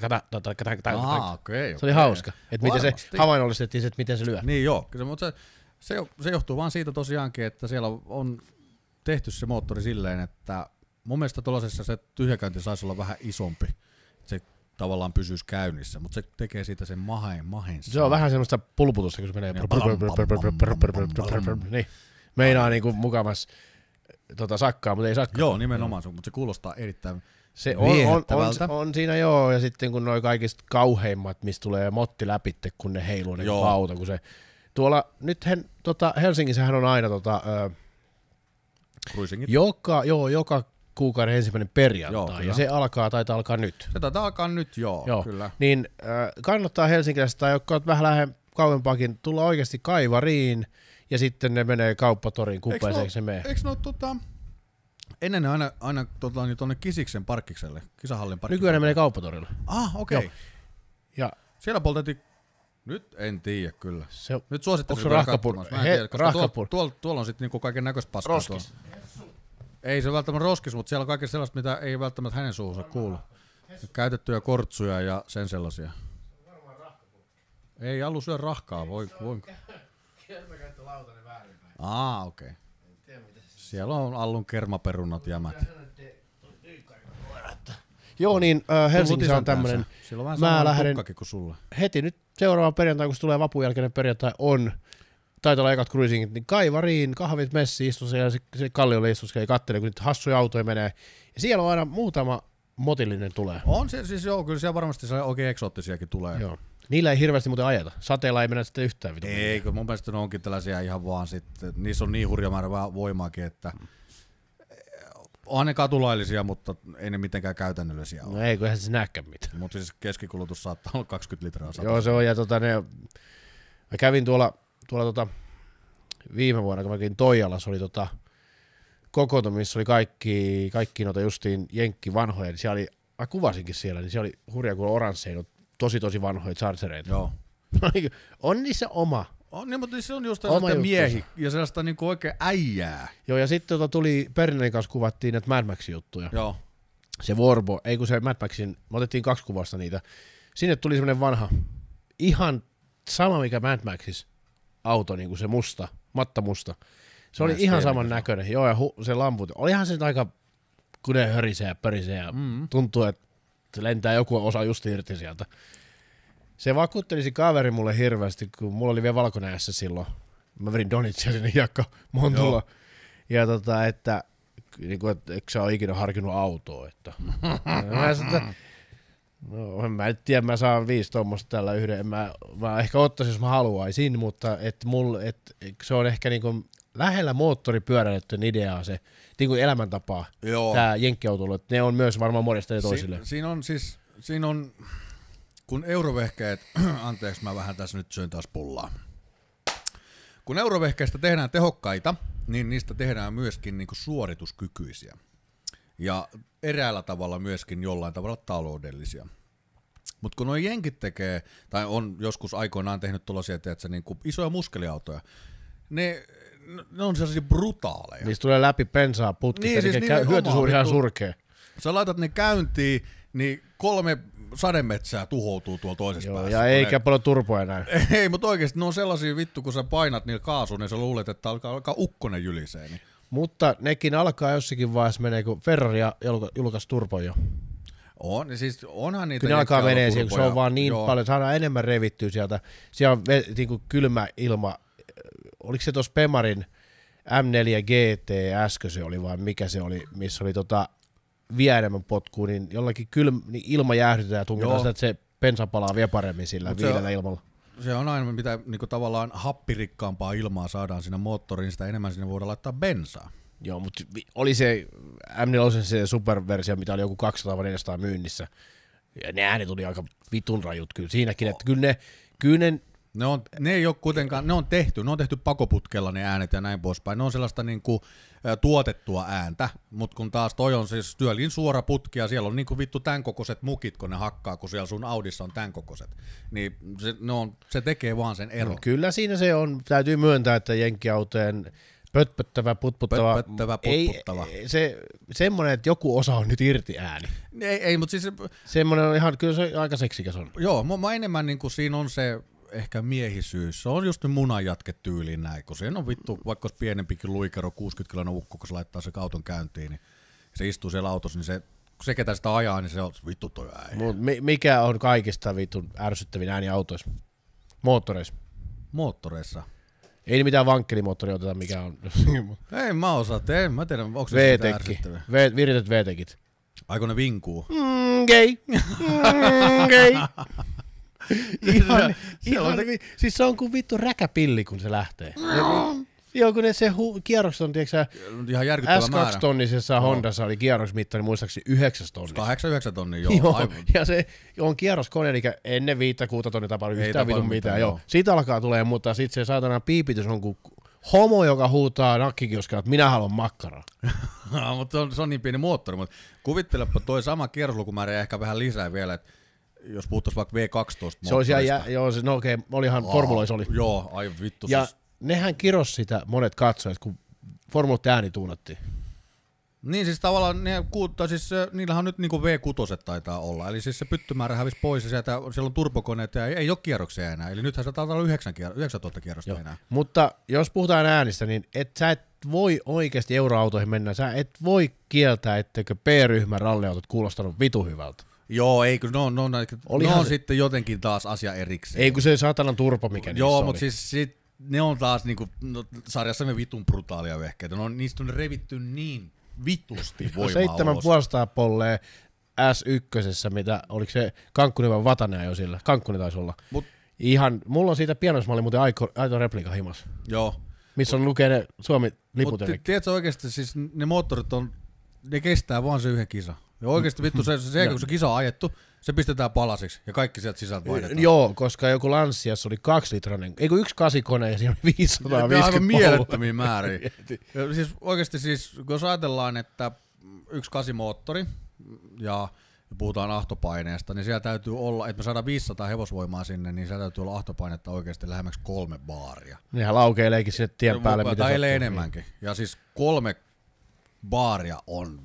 okei. Se oli hauska, että miten se havainnollistettiin, että miten se lyö. Niin joo, mutta se johtuu vaan siitä tosiaankin, että siellä on tehty se moottori silleen, että mun mielestä tuollaisessa se tyhjäkäynti saisi olla vähän isompi, se tavallaan pysyisi käynnissä, mutta se tekee siitä sen mahen. Se on vähän semmoista pulputusta, kun se menee. Niin. Meinaa niinku mukamas sakkaa, mutta ei sakkaa. Joo, nimenomaan, mutta se kuulostaa erittäin se viehättävältä. on siinä joo, ja sitten kun noi kaikista kauheimmat, mistä tulee motti läpitte, kun ne heiluu ne auto, kun se tuolla, nyt Helsingissähän on aina joka kuukauden ensimmäinen perjantai, ja se taitaa alkaa nyt. Se taitaa alkaa nyt, joo. Kyllä. Niin kannattaa helsinkiläistä tai jotka on vähän kauempaakin tulla oikeasti Kaivariin, ja sitten ne menee kauppatoriin, kupeeseen se menee. Eikö ne ennen ne aina tuonne Kisiksen parkkikselle, Kisahallin parkkikselle? Nykyään ne menee kauppatorille. Okei. Okay. Ja siellä poltettiin, nyt en tiedä kyllä. Nyt suosittelisin vielä katsomassa. Tuolla on sitten niinku kaiken näköistä paskaa. Roskis. Ei se välttämättä roskis, mutta siellä on kaikkea sellaista, mitä ei välttämättä hänen suuhunsa kuulu. Käytettyjä kortsuja ja sen sellaisia. Ei Allu syö rahkaa, voi. Kermakäyttölautanen väärinpäin. Okei. Siellä on Allun kermaperunat jämät. Joo, niin Helsingissä on tämmönen. Mä lähden kuin sulla. Heti nyt seuraava perjantai, kun se tulee vapun jälkeinen perjantai, taitaa olla ekat cruisingit, niin Kaivariin, kahvit messi istuu ja se Kalliolle istuskeli kattelee, kun nyt hassuja autoja menee. Ja siellä on aina muutama motillinen tulee. On se siis joo, kyllä siellä varmasti oikein eksoottisiakin tulee. Joo. Niillä ei hirveästi muuten ajeta. Sateella ei mennä sitten yhtään vitu. Ei, kun mun mielestä ne onkin tällaisia ihan vaan sitten, niissä on niin hurja määrä voimaakin, että onhan ne katulaillisia, mutta ei ne mitenkään käytännöllisiä ole. No ei, kun eihän se näkään mitään. Mutta siis keskikulutus saattaa olla 20 litraa. Joo, se on, ja mä kävin tuolla viime vuonna, kun mä kävin Toijalassa, oli kokoontumissa, missä oli kaikki noita justiin jenkki vanhoja, niin siellä oli, mä kuvasinkin siellä, niin siellä oli hurja kuin oransseja, tosi vanhoja chargereita. Joo. On niissä oma. On, niin, mutta se on just sellaista miehi ja sellaista niinku oikein äijää. Joo, ja sitten tuli Bernerin kanssa kuvattiin näitä Mad Maxin juttuja. Joo. Se Warbo, ei kun se Mad Maxin, me otettiin 2 kuvasta niitä. Sinne tuli semmoinen vanha, ihan sama mikä Mad Maxis auto, niin kuin se musta, matta musta. Se oli ihan saman näköinen. Joo, ja se lamput. Olihan se aika, kun ne hörisee ja pörisee ja tuntuu, että lentää joku osa just irti sieltä. Se vakuuttelisi kaveri mulle hirveästi, kun mulla oli vielä valkoinen S silloin. Mä vedin Donitsia sinne hiekka Montulla. Ja että eikö sä ole ikinä harkinnut autoa? Että. Mä en tiedä, mä saan 5 tuommoista tällä yhden. Mä ehkä ottaisin, jos mä haluaisin, mutta se on ehkä niinku lähellä moottoripyöräilytten ideaa se niinku elämäntapaa. Tää jenkkiautoilu, että ne on myös varmaan modesta toisille. Siinä on kun eurovehkeet, anteeksi mä vähän tässä nyt syön taas pullaa. Kun eurovehkeistä tehdään tehokkaita, niin niistä tehdään myöskin niinku suorituskykyisiä. Ja eräällä tavalla myöskin jollain tavalla taloudellisia. Mutta kun nuo jenkit tekee, tai on joskus aikoinaan tehnyt tuollaisia, niinku isoja muskeliautoja, ne on sellaisia brutaaleja. Niistä tulee läpi bensaa putkista, niin, siis hyötysuuri ihan surkea. Sä laitat ne käyntiin, niin 3 sademetsää tuhoutuu tuolla toisessa päässä. Ja eikä paljon turpoja näy. Ei, mutta oikeesti ne on sellaisia vittu, kun sä painat niillä kaasuun, niin sä luulet, että alkaa ukkonen jylisee. Niin. Mutta nekin alkaa jossakin vaiheessa menee, kun Ferrari julkaisi turpon jo. On, siis onhan niitä. Kyllä ne alkaa menee siihen, kun se on vaan niin paljon, saadaan enemmän revittyä sieltä. Siellä on niin kylmä ilma. Oliko se tuossa Pemarin M4 GT äsken se oli vai mikä se oli, missä oli vielä enemmän potkua, niin jollakin niin ilma jäähdytetään ja tungetaan sitä, että se bensa palaa vielä paremmin sillä viidellä ilmalla. Se on aina, mitä niinku tavallaan happirikkaampaa ilmaa saadaan siinä moottoriin, sitä enemmän sinne voidaan laittaa bensaa. Joo, mutta oli se M4 se superversio, mitä oli joku 200-400 myynnissä. Ja ne äänet tuli aika vitun rajut kyllä siinäkin, että kyllä ne Ne ei ole kuitenkaan, ne on tehty pakoputkella ne äänet ja näin poispäin. Ne on sellaista niinku tuotettua ääntä, mutta kun taas toi on siis työlin suora putki ja siellä on niinku vittu tän kokoiset mukit, kun ne hakkaa, kun siellä sun Audissa on tän kokoiset. Niin se tekee vaan sen eron. No, kyllä siinä se on, täytyy myöntää, että jenkkiautojen putputtava. Se semmoinen, että joku osa on nyt irti ääni. Ei, mutta siis semmoinen on ihan, kyllä se aika seksikäs on. Joo, mä enemmän niinku siinä on se ehkä miehisyys. Se on just munanjatketyyliin näin, kun siinä on vittu, vaikka olisi pienempikin luikero, 60-kiloinen ukko, kun se laittaa se auton käyntiin, niin se istuu siellä autossa, niin se ketä sitä ajaa, niin se on vittu toi äijä. Mut mikä on kaikista vitun ärsyttävin ääni autoissa? Moottoreissa. Moottoreissa? Ei mitään vankkelimoottoria oteta, mikä on. Ei mä osaa, mä tiedän, onko se sitä ärsyttävää. Viritet VTEKit. Aiko ne vinkuu? Gay. Gay. Siis se on kuin vittu räkäpilli, kun se lähtee. Joo, kun kierrokset on, tiedätkö ihan järkyttävä määrä. S2-tonnisessa Hondassa oli kierroksmittari muistaakseni 9 tonnissa. 8-9 tonnia, joo. Aivan. Ja se on kierroskone, eli ennen 5-6 tonnia tapahdu yhtään vitun mitään. Joo. Siitä alkaa tulee, mutta sitten se saatana piipitys on kuin homo, joka huutaa nakkikioskalla, että minä haluan makkaraa. Mutta se on niin pieni moottori, mutta kuvittelepa toi sama kierroslukumäärä ja ehkä vähän lisää vielä, että jos puhuttaisiin vaikka V12 se olisi no okei, olihan formuloissa oli. Joo, ai vittu. Ja nehän kiros sitä monet katsojat, kun formuloiden ääni tuunattiin. Niin siis tavallaan niillähän on nyt niinku V6 taitaa olla, eli siis se pyttymäärä hävisi pois ja siellä on turbokoneet ja ei ole kierroksia enää, eli nythän se taitaa olla 9000 kierrosta Joo. enää. Mutta jos puhutaan äänistä, niin sä et voi oikeasti euroautoihin mennä, sä et voi kieltää, etteikö P-ryhmän ralliautot kuulostanut vitu hyvältä. Joo, ei kun ne on sitten jotenkin taas asia erikseen. Ei kun se saatanan turpo, mikä niissä joo, oli. mutta siis ne on taas niinku, sarjassamme vitun brutaalia vehkeitä. Niistä on revitty niin vitusti voimaa 7,5 polleen S1, mitä, oliko se Kankkunen vai Vatanen jo sillä? Kankkunen taisi olla. Ihan, mulla on siitä pienoismalli muuten aito replika himas. Joo. Missä on lukee ne Suomi-liput. Mutta tiedätkö oikeesti, siis ne moottorit ne kestää vaan se yhden kisa. Ja oikeesti vittu se kun se kisa on ajettu, se pistetään palasiksi ja kaikki sieltä sisältä vaihdetaan. Joo, koska joku Lanciassa oli 2-litrainen, eikö 1 8-kone ja siinä oli 550 aivan mielettömiä määriä. Siis oikeesti siis, jos ajatellaan, että 1 8-moottori ja puhutaan ahtopaineesta, niin siellä täytyy olla, että me saadaan 500 hevosvoimaa sinne, niin siellä täytyy olla ahtopainetta oikeasti lähemmäksi 3 baaria. Nehän laukeileekin sinne tien päälle. Tai eilen enemmänkin. Ja siis 3 baaria on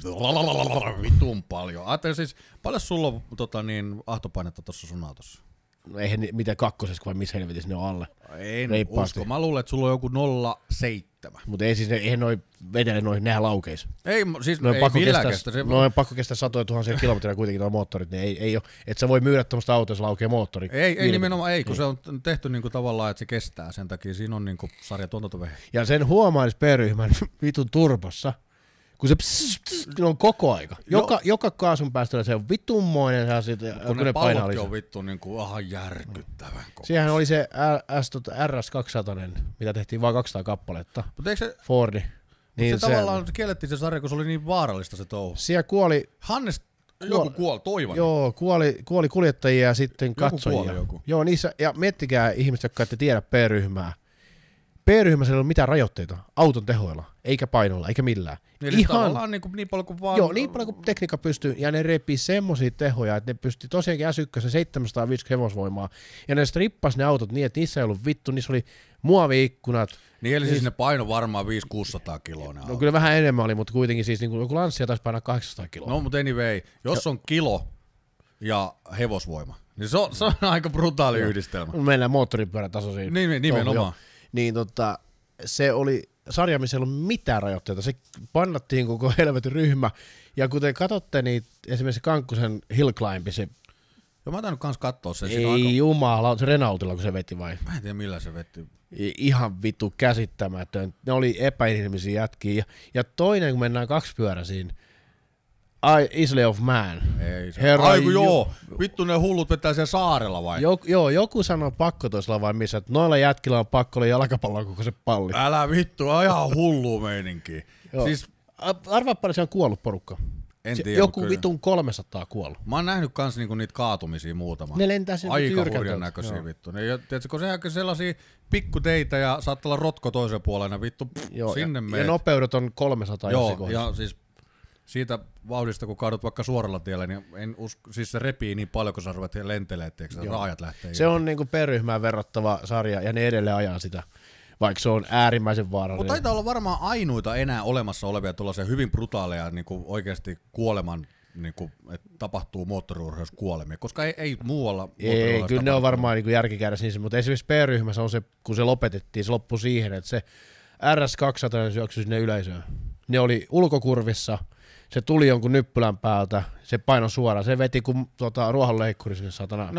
vitun paljon. Ajattelin siis, paljon sulla on ahtopainetta tuossa sun autossa? No eihän mitään kakkosessa, vai missä helvetissä ne on alle. En usko. Mä luulen, että sulla on joku 0,7. Mutta ei siis, eihän noi vedele noin, nehän laukeis. Ei, siis ei millään kestä. Noin pakko kestää satoja tuhansia kilometriä kuitenkin nuo moottorit, niin ei ole, että sä voi myydä tämmöistä autoa, jos laukee moottori. Ei nimenomaan ei, kun se on tehty niinku tavallaan, että se kestää. Sen takia siinä on niinku sarja tuotantovehe. Ja sen huomaa P-ryhmän vitun turbossa, kun se on koko aika. Joka kaasun päästöllä se on vittumoinen. Kun ne pallotkin on vittu niinku järkyttävän koko. Siihenhän oli se RS200, mitä tehtiin vain 200 kappaletta. Mutta eikö se Fordi. Niin se tavallaan kiellettiin se sarja, kun se oli niin vaarallista se touhu. Siellä kuoli... Hannes, joku kuoli, Toivonen. Joo, kuoli kuljettajia ja sitten katsojia. Joku. Joo, niissä, ja miettikää ihmiset, jotka ette tiedä P-ryhmää. P-ryhmässä ei ole mitään rajoitteita auton tehoilla, eikä painolla, eikä millään. Eli ihan niin paljon kuin vaan... Joo, niin paljon kuin tekniikka pystyy, ja ne repii semmosia tehoja, että ne pystyy tosiaankin S1 750 hevosvoimaa, ja ne strippas ne autot niin, että niissä ei ollut vittu, niissä oli muovi-ikkunat. Niin eli siis ne paino varmaan 500-600 kiloa ne No kyllä vähän enemmän oli, mutta kuitenkin siis niin kuin joku Lancia taisi painaa 800 kiloa. No mutta anyway, jos on kilo ja hevosvoima, niin se on aika brutaali yhdistelmä. Mennään moottoripyörätasoisiin. Nimenomaan. Niin se oli sarja, missä ei ollut mitään rajoitteita. Se pannattiin koko helvetin ryhmä. Ja kuten katsotte, niin esimerkiksi Kankkusen Hill Climb, se... Joo, mä oon tainnut kans kattoo sen. Ei jumala, se Renaultilla kun se veti vai? Mä en tiedä millä se veti. Ihan vittu käsittämätön. Ne oli epäinhimillisiä jätkiä. Ja toinen, kun mennään kaksipyöräisiin, Isle of Man. Ei se. Aiku joo, vittu ne hullut vetää siellä saarella vai? Joo, joku sanoo pakko toisella vai missä, että noilla jätkillä on pakko olla jalkapalloa koko se palli. Älä vittu, ihan hullu meininki. Siis... Arvaa paljon se on kuollut porukka. En tiedä, joku vitun 300 kuollut. Mä oon nähnyt kans niinku niitä kaatumisia muutama. Ne lentää sen aika hurjan näköisiä vittu. Ne, tiedätkö, kun sehän sellaisia pikkuteitä ja saattaa olla rotko toisen puolena vittu, sinne meet. Ja nopeudet on 300 Joo, ja siis siitä vauhdista, kun kaadut vaikka suoralla tiellä, niin en usko, siis se repii niin paljon, kun sä ruvet lentelee, etteikö raajat lähtee. Se on niinku P-ryhmään verrattava sarja, ja ne edelleen ajaa sitä, vaikka se on äärimmäisen vaarallinen. Mutta taitaa olla varmaan ainuita enää olemassa olevia tuollaisia hyvin brutaaleja niinku oikeasti kuoleman, niinku, että tapahtuu moottoriurheilussa kuolemia, koska ei muualla ei, kyllä ne on varmaan niinku järkikäydä niissä, mutta esimerkiksi P-ryhmässä on se, kun se lopetettiin, se loppui siihen, että se RS200 syöksyi sinne yleisöön. Ne oli ulkokurvissa, se tuli jonkun nyppylän päältä, se paino suoraan, se veti kuin ruohonleikkuri sinne satana. No,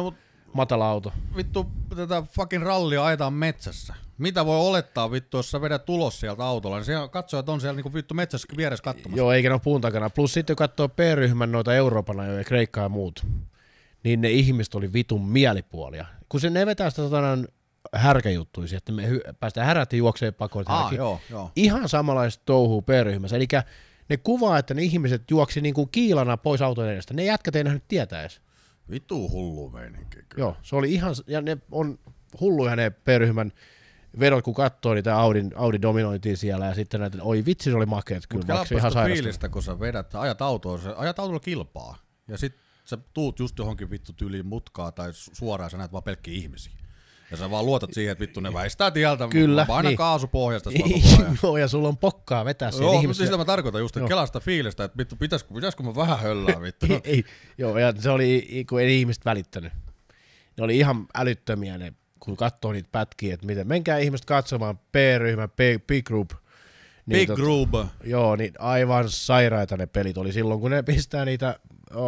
matala auto. Vittu, tätä fucking rallia ajetaan metsässä. Mitä voi olettaa vittu, jos sä vedät ulos sieltä autolla, niin siellä katsojat on siellä niinku vittu metsässä vieressä katsomassa. Joo, eikä ne ole puun takana. Plus sitten kun katsoo P-ryhmän noita Euroopan ajoja, Kreikkaa ja muut, niin ne ihmiset oli vitun mielipuolia. Kun ne vetää sitä härkäjuttuisia, että me päästään härätti juokseen pakoon. Joo. Ihan samanlaista touhuu P-ryhmässä. Eli ne kuvaa, että ne ihmiset juoksi niinku kiilana pois auton edestä. Ne jätkät ei nähnyt tietää edes. Vittu hullu meininki. Joo, se oli ihan, ja ne on hulluja ne P-ryhmän vedot, kun katsoo niitä Audi dominointia siellä, ja sitten näitä, oi vitsi, se oli makeet, kyllä maksoi ihan sairasta. Fiilistä, kun sä vedät, ajat autolla kilpaa, ja sit sä tuut just johonkin vittu tyyliin mutkaa, tai suoraan sä näet vaan pelkkiä ihmisiä. Ja sä vaan luotat siihen, että vittu ne väistää tieltä, kyllä, aina kaasupohjasta. Joo, ja sulla on pokkaa vetää siihen ihmisiä. ihmisiä. Joo, sitä mä tarkoitan just, että kelasta fiilistä, että vittu, pitäisikö mä vähän höllää vittu. ei. Joo, ja se oli, kun ei ihmiset välittänyt. Ne oli ihan älyttömiä ne, kun katsoo niitä pätkiä, että miten. Menkää ihmiset katsomaan P-ryhmä, P-group. Big Group. Joo, niin aivan sairaita ne pelit oli silloin, kun ne pistää niitä,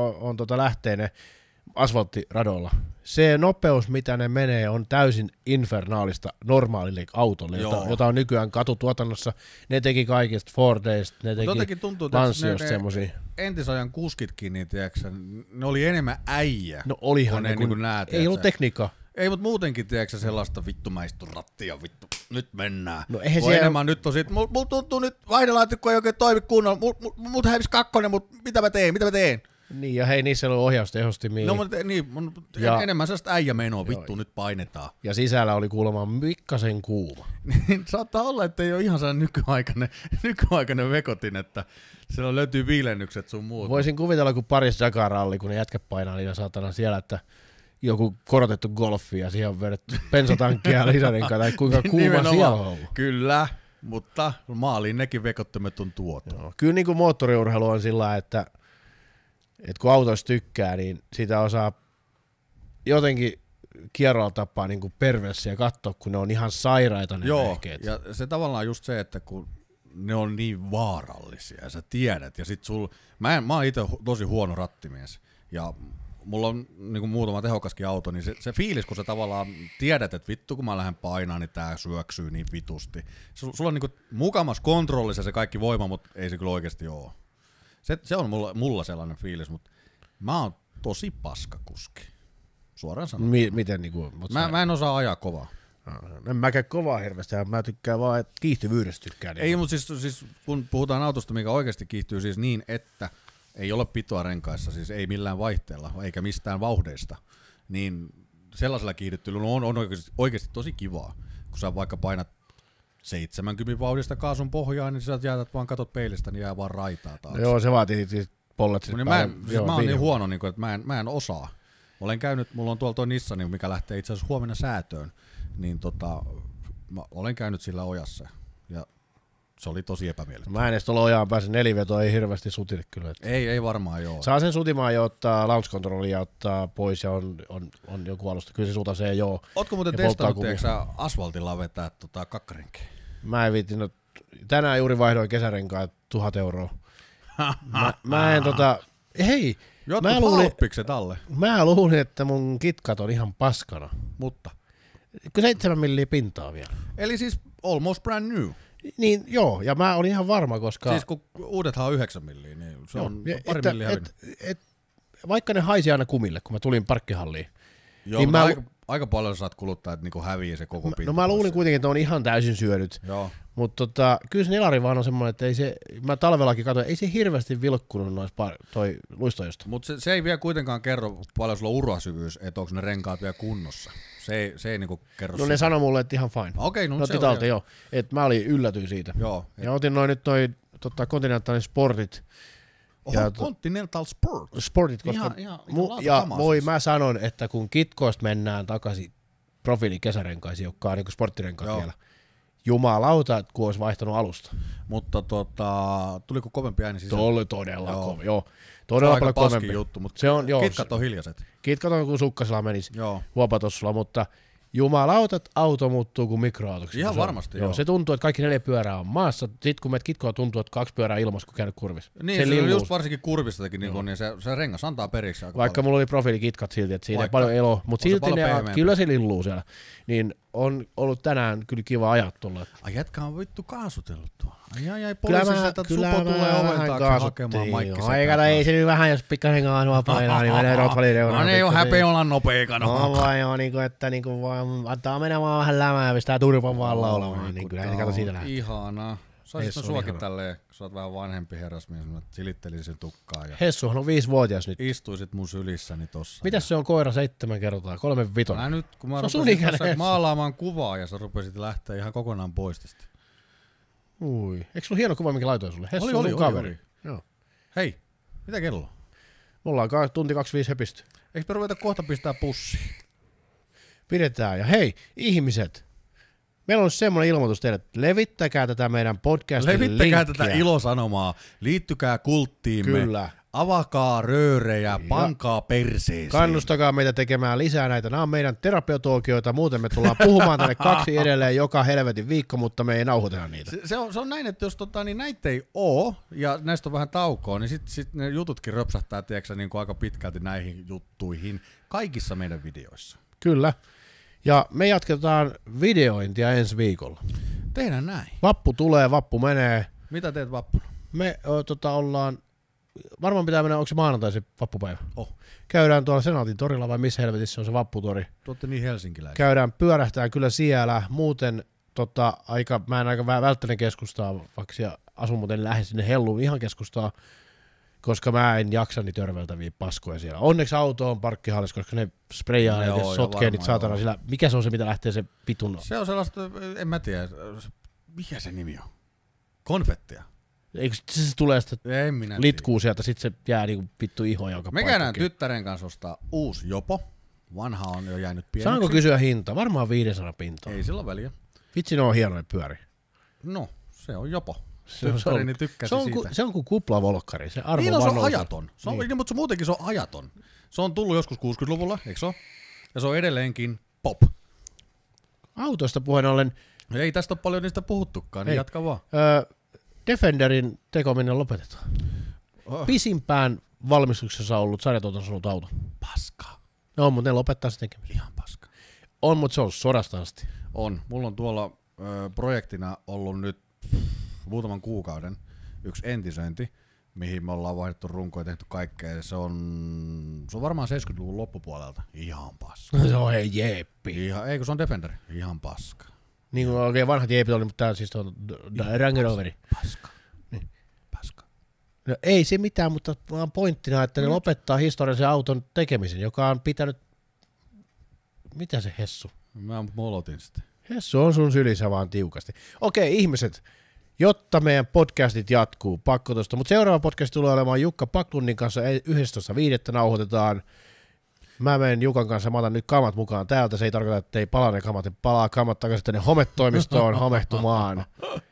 lähtee ne asfalttiradolla. Se nopeus, mitä ne menee, on täysin infernaalista normaalille autolle, jota on nykyään katutuotannossa. Ne teki kaikista Fordeista, ne teki Lanciosta semmosia. Entisajan kuskitkin, niin tiedätkö, ne oli enemmän äijä. No olihan ne, kun ei ollut tekniikkaa. Ei, mutta muutenkin, tiedätkö sellaista vittu mä istun rattia, vittu, nyt mennään. No eihän siellä... enemmän nyt on sit, mulla tuntuu nyt vaihdelaatikko ei oikein toimi kunnolla, mut hävis kakkonen, mut mitä mä teen? Niin, ja hei, niissä ei ollut ohjaustehostimia. No, mutta enemmän sellaista äijämenoa, vittu, nyt painetaan. Ja sisällä oli kuulemma mikkasen kuuma. Saattaa olla, että ei ole ihan sellainen nykyaikainen vekotin, että siellä löytyy viilennykset sun muuta. Voisin kuvitella, kun Paris-Dakar-ralli, kun ne jätkät painaa niitä saatana siellä, että joku korotettu golfi ja siihen on vedetty bensatankkia ja lisärenkaa, tai kuinka kuuma siellä on ollut. Kyllä, mutta maaliin nekin vekottimet on tuotu. Joo. Kyllä niin kuin moottoriurheilu on sillä, että kun autoista tykkää, niin sitä osaa jotenkin kierrolla tapaa niin kuin perversiä katsoa, kun ne on ihan sairaita ne vehkeet. Ja se tavallaan just se, että kun ne on niin vaarallisia, ja sä tiedät, ja sit mä oon itse tosi huono rattimies, ja mulla on niin kuin muutama tehokaskin auto, niin se fiilis, kun sä tavallaan tiedät, että vittu kun mä lähden painaan, niin tää syöksyy niin vitusti. Sulla on niin kuin mukamas kontrollissa se kaikki voima, mutta ei se kyllä oikeasti oo. Se on mulla sellainen fiilis, mutta mä oon tosi paskakuski. Suoraan sanoen. Miten niinku? Mä en osaa ajaa kovaa. En mäkään kovaa hirveästi, mä tykkään vaan, että kiihtyvyydestä tykkään. Ei, mutta siis kun puhutaan autosta, mikä oikeasti kiihtyy siis niin, että ei ole pitoa renkaissa, siis ei millään vaihteella, eikä mistään vauhdeista, niin sellaisella kiihdyttelyllä on oikeasti tosi kivaa, kun sä vaikka painat 70 vauhdista kaasun pohjaan, niin sä jätät vaan katot peilistä, niin jää vaan raitaa taas. No joo, se vaatii pollet sitten mä oon niin huono, että mä en osaa. Mulla on tuolla toi Nissani, mikä lähtee itse asiassa huomenna säätöön, niin mä olen käynyt sillä ojassa, ja se oli tosi epämiellyttävää. Mä en edes tuolla ojaan pääse, neliveto ei hirveästi sutille kyllä. Ei varmaan joo. Saa sen sutimaan jo ottaa launch controlia ottaa pois ja on joku alusta. Kyllä se sutasee joo. Ootko muuten testannut, teekö sä asfaltilla vetää kakkarenkeä? Mä en viitti, tänään juuri vaihdoin kesärenkaat 1000 euroa. mä en hei! Mä luulin, että mun kitkat on ihan paskana. Mutta? 7 milliä pintaa vielä. Eli siis almost brand new. Niin joo, ja mä olin ihan varma, koska... Siis kun uudethan on 9 milliä, niin se on pari milliä hävinnyt. Vaikka ne haisi aina kumille, kun mä tulin parkkihalliin. Joo, niin aika paljon saat kuluttaa, että niinku häviää se koko pinta. No mä luulin kuitenkin, että on ihan täysin syönyt. Joo. Mutta kyllä se nelari vaan on semmoinen, että ei se, mä talvellakin katsoin, ei se hirveästi vilkkunut noissa toi luistojosta. Mutta se ei vielä kuitenkaan kerro paljon sulla urhasyvyys, että onko ne renkaat vielä kunnossa. Se ei niinku kerro. No ne sanoi mulle, että ihan fine. Okei, no se talteen, joo. Että mä yllätyin siitä. Joo. Ja otin nyt Continentalin Sportit. Oho, Continental Sport. Sportit, koska mä sanon, että kun kitkoista mennään takaisin profiilikesärenkaisiin, jotka on niin sporttirenkaat vielä. Jumalauta, kun olisi vaihtanut alusta. Mutta tuliko kovempi ääni sisään? Oli todella kova, joo. Todella paljon kovempi juttu, mutta se on, joo, kitkat on hiljaiset. Kitkat on, kun sukkasella menisi huopatossulla, mutta Jumalautat, auto muuttuu kuin mikroautoksi. Ihan varmasti, joo. Se tuntuu, että kaikki 4 pyörää on maassa. Sitten kun menet kitkoa, tuntuu, että 2 pyörää ilmassa, kun käynyt kurvissa. Niin, se on just varsinkin kurvistakin, niin se rengas antaa periksi aika vaikka paljon. mulla oli profiilikitkat silti, että siinä ei paljon eloa, mutta silti kyllä se lilluu siellä. Niin on ollut tänään kyllä kiva ajaa tuolla. Ai jätkä on vittu kaasutellut tuolla. Ai, poliisissa, että supo tulee oven taakse hakemaan Maikki Aikana ei se nyt vähän, jos pikkasen kaasua painaa, niin menee Rottweilerin reunaan. No ei ole häpeä olla nopea kanoa. No vaan joo, että vaan antaa mennä vaan vähän lämää ja pistää turpan vaan laulamaan, niin kyllä se kato siitä lähtee. Ihanaa. Saisit suokin tälleen, kun sä oot vähän vanhempi herrasmies, mä silittelin sen tukkaa. Ja Hessuhan on 5-vuotias nyt. Istuisit mun sylissäni tossa. Mitäs se on koira 7 kertaa? 3-5? Mä nyt, kun mä rupesin maalaamaan kuvaa ja sä rupesit lähteä ihan kokonaan pois tästä. Ui. Eikö sulla hieno kuva, minkä laitoin sulle? Hessu on kaveri. Joo. Hei, mitä kello? Mulla on tunti 25 höpisty. Eikö me ruveta kohta pistää pussiin? Pidetään. Ja hei, ihmiset. Meillä on semmoinen ilmoitus teille, että levittäkää tätä meidän podcastin levittäkää linkkiä. tätä ilosanomaa, liittykää kulttiimme, kyllä. Avakaa röörejä, pankaa perseeseen. Kannustakaa meitä tekemään lisää näitä. Nämä on meidän terapeutologioita, muuten me tullaan puhumaan tänne 2 edelleen joka helvetin viikko, mutta me ei nauhoiteta niitä. Se on näin, että jos niin näitä ei oo, ja näistä on vähän taukoa, niin sit ne jututkin röpsähtää tiedätkö, niin kuin aika pitkälti näihin juttuihin kaikissa meidän videoissa. Kyllä. Ja me jatketaan videointia ensi viikolla. Tehdään näin. Vappu tulee, vappu menee. Mitä teet vappuna? Me ollaan, varmaan pitää mennä, onko se maanantai se vappupäivä? Oh. Käydään tuolla Senaatin torilla vai missä helvetissä on se vapputori? Tuotte niin helsinkiläisiä. Käydään pyörähtää kyllä siellä. Muuten mä en aika välttänyt keskustaa, vaikka siellä asun muuten lähes sinne Helluun ihan keskustaa, koska mä en jaksa niitä törveltäviä paskoja siellä. Onneksi auto on parkkihallissa, koska ne sprayaa ja sotkee niitä saatana sillä. Mikä se on se, mitä lähtee se vitun? Se on sellaista, en mä tiedä, mikä se nimi on? Konfettia. Eikö se tulee sitä litkuu sieltä, sit se jää niinku vittu ihoja joka paikka. Me käydään tyttären kanssa ostaa uusi jopo. Vanha on jo jäänyt pieneksi. Saanko kysyä hinta? Varmaan 500 pintaa. Ei sillä väliä. Vitsi, ne on hienoja pyöri. No, se on jopo. Se on kuin kuplavolkkari, se arvo niin vaan se on ajaton. Se on, niin. Mutta muutenkin se on ajaton. Se on tullut joskus 60-luvulla, eikö se ole? Ja se on edelleenkin pop. Autoista puheen ollen. Ei tästä ole paljon niistä puhuttukaan, niin jatka vaan. Defenderin tekominen lopetetaan. Pisimpään valmistuksessa ollut sarjatuotannossa ollut auto. Paska. No, mutta ne lopettaa se tekemisen. Ihan paska. On, mutta se on sodasta asti. On. Mulla on tuolla projektina ollut nyt muutaman kuukauden yksi entisöinti, mihin me ollaan vaihdettu runkoja ja tehty kaikkea. Se on varmaan 70-luvun loppupuolelta. Ihan paska. Se on hei jeeppi. Eikö se on Defender? Ihan paska. Niin kuin oikein vanhat jeepit oli, mutta tää siis on Range Roveri. Paska. Niin. Paska. No ei se mitään, mutta vaan pointtina, että ne lopettaa historiallisen auton tekemisen, joka on pitänyt. Mitä se Hessu? Mä molotin sitä. Hessu on sun sylissä vaan tiukasti. Okei, ihmiset, jotta meidän podcastit jatkuu, pakko tosta. Mutta seuraava podcast tulee olemaan Jukka Paklundin kanssa 11.5. nauhoitetaan. Mä menen Jukan kanssa, mä otan nyt kamat mukaan täältä. Se ei tarkoita, että ei palaa ne kamat, palaa kamat takaisin tänne hometoimistoon homehtumaan.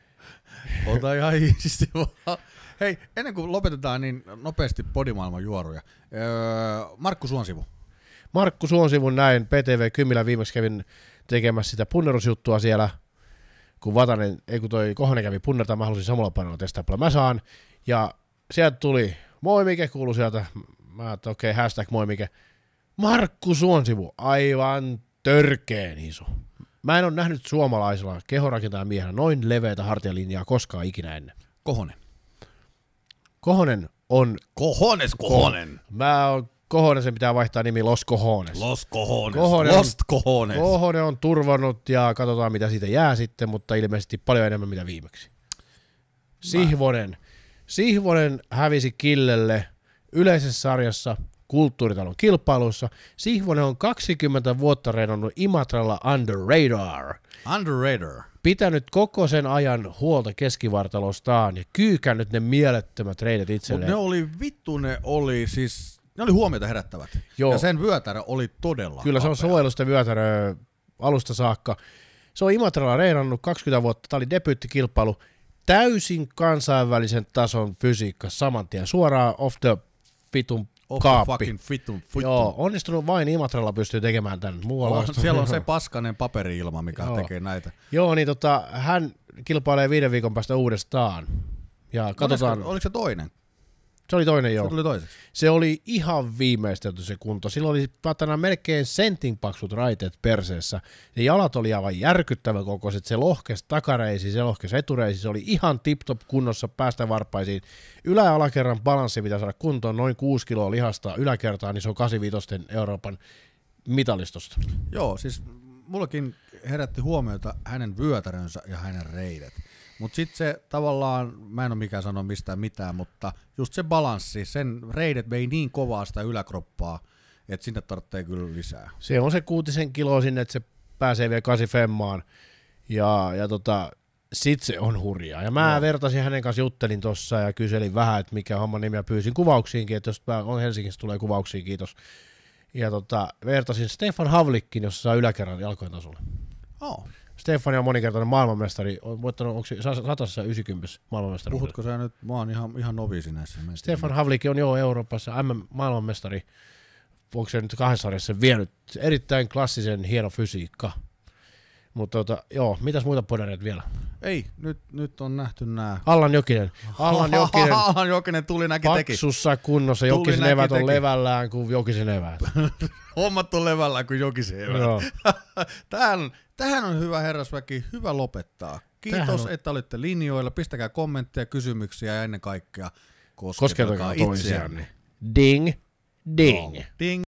Ota ihan iisisti vaan. Hei, ennen kuin lopetetaan, niin nopeasti podimaailman juoruja. Markku Suonsivu. Markku Suonsivun näin, PTV Kymmilä viimeksi kävin tekemässä sitä punnerusjuttua siellä, kun toi Kohonen kävi punnertaa, mä halusin samalla painolla testaa paljon mä saan. Ja sieltä tuli, moi Mike, kuului sieltä, mä ajattelin, okei, hashtag moi Mike. Markku Suonsivu, aivan törkeen iso. Mä en ole nähnyt suomalaisella kehorakentajan miehenä noin leveätä hartialinjaa koskaan ikinä ennen. Kohonen on... Kohonen! Kohonen, sen pitää vaihtaa nimi Los Cojones. Kohonen on turvannut ja katsotaan mitä siitä jää sitten, mutta ilmeisesti paljon enemmän mitä viimeksi. Sihvonen hävisi Killelle yleisessä sarjassa kulttuuritalon kilpailussa. Sihvonen on 20 vuotta reenannut Imatralla under radar. Pitänyt koko sen ajan huolta keskivartalostaan ja kyykännyt ne mielettömät reidet itselleen. Ne oli huomiota herättävät. Joo. Ja sen vyötärö oli todella Kyllä kapea. Se on suojelusta vyötärö alusta saakka. Se on Imatralla reenannut 20 vuotta. Tämä oli debyyttikilpailu. Täysin kansainvälisen tason fysiikka saman tien. Suoraan off the vitun Off the kaappi. fucking fitun. Joo, onnistunut vain Imatralla pystyy tekemään tän. Muualla Siellä on se paskanen paperi-ilma, mikä tekee näitä. Joo, niin hän kilpailee 5 viikon päästä uudestaan. Ja katsotaan. Oliko se toinen? Se oli toinen, joo. Se tuli toiseksi. Se oli ihan viimeistelty se kunto. Silloin oli päätänä melkein sentin paksut raiteet perseessä. Ne jalat oli aivan järkyttävän kokoiset. Se lohkesi takareisi, se lohkesi etureisi. Se oli ihan tip-top kunnossa päästä varpaisiin. Ylä- ja alakerran balanssi pitää saada kuntoon noin 6 kiloa lihasta yläkertaan, niin se on 85 Euroopan mitalistosta. Joo, siis mullakin herätti huomiota hänen vyötärönsä ja hänen reidet. Mutta sitten se tavallaan, mä en ole mikään sanoa mistään mitään, mutta just se balanssi, sen reidet vei niin kovaa sitä yläkroppaa, että sinne tarvitsee kyllä lisää. Se on se 6 kiloa sinne, että se pääsee vielä 8 femmaan. Ja sit se on hurjaa. Ja mä vertasin hänen kanssa, juttelin tossa ja kyselin vähän, että mikä on homman nimi ja pyysin kuvauksiinkin, että jos on Helsingissä tulee kuvauksiin, kiitos. Ja vertasin Stefan Havlikkin, jossa saa yläkerran jalkojen tasolla. Stefan on monikertainen maailmanmestari, on voittanut, onko se 190 maailmanmestari? Puhutko sä nyt, mä oon ihan noviisi näissä. Stefan Havlik on jo Euroopassa maailmanmestari, onko se nyt 2 sarjassa vienyt, erittäin klassisen hieno fysiikka. Mutta mitäs muita podareita vielä? Ei, nyt on nähty nää. Allan Jokinen Allan Jokinen tuli näki teki. Paksussa kunnossa, Jokisen evät on levällään kuin Jokisen evät. Hommat on levällään kuin Jokisen evät. Tähän on hyvä herrasväki, hyvä lopettaa. Kiitos, että olitte linjoilla. Pistäkää kommentteja, kysymyksiä ja ennen kaikkea kosketelkaa itseänne. Ding, ding. Ding.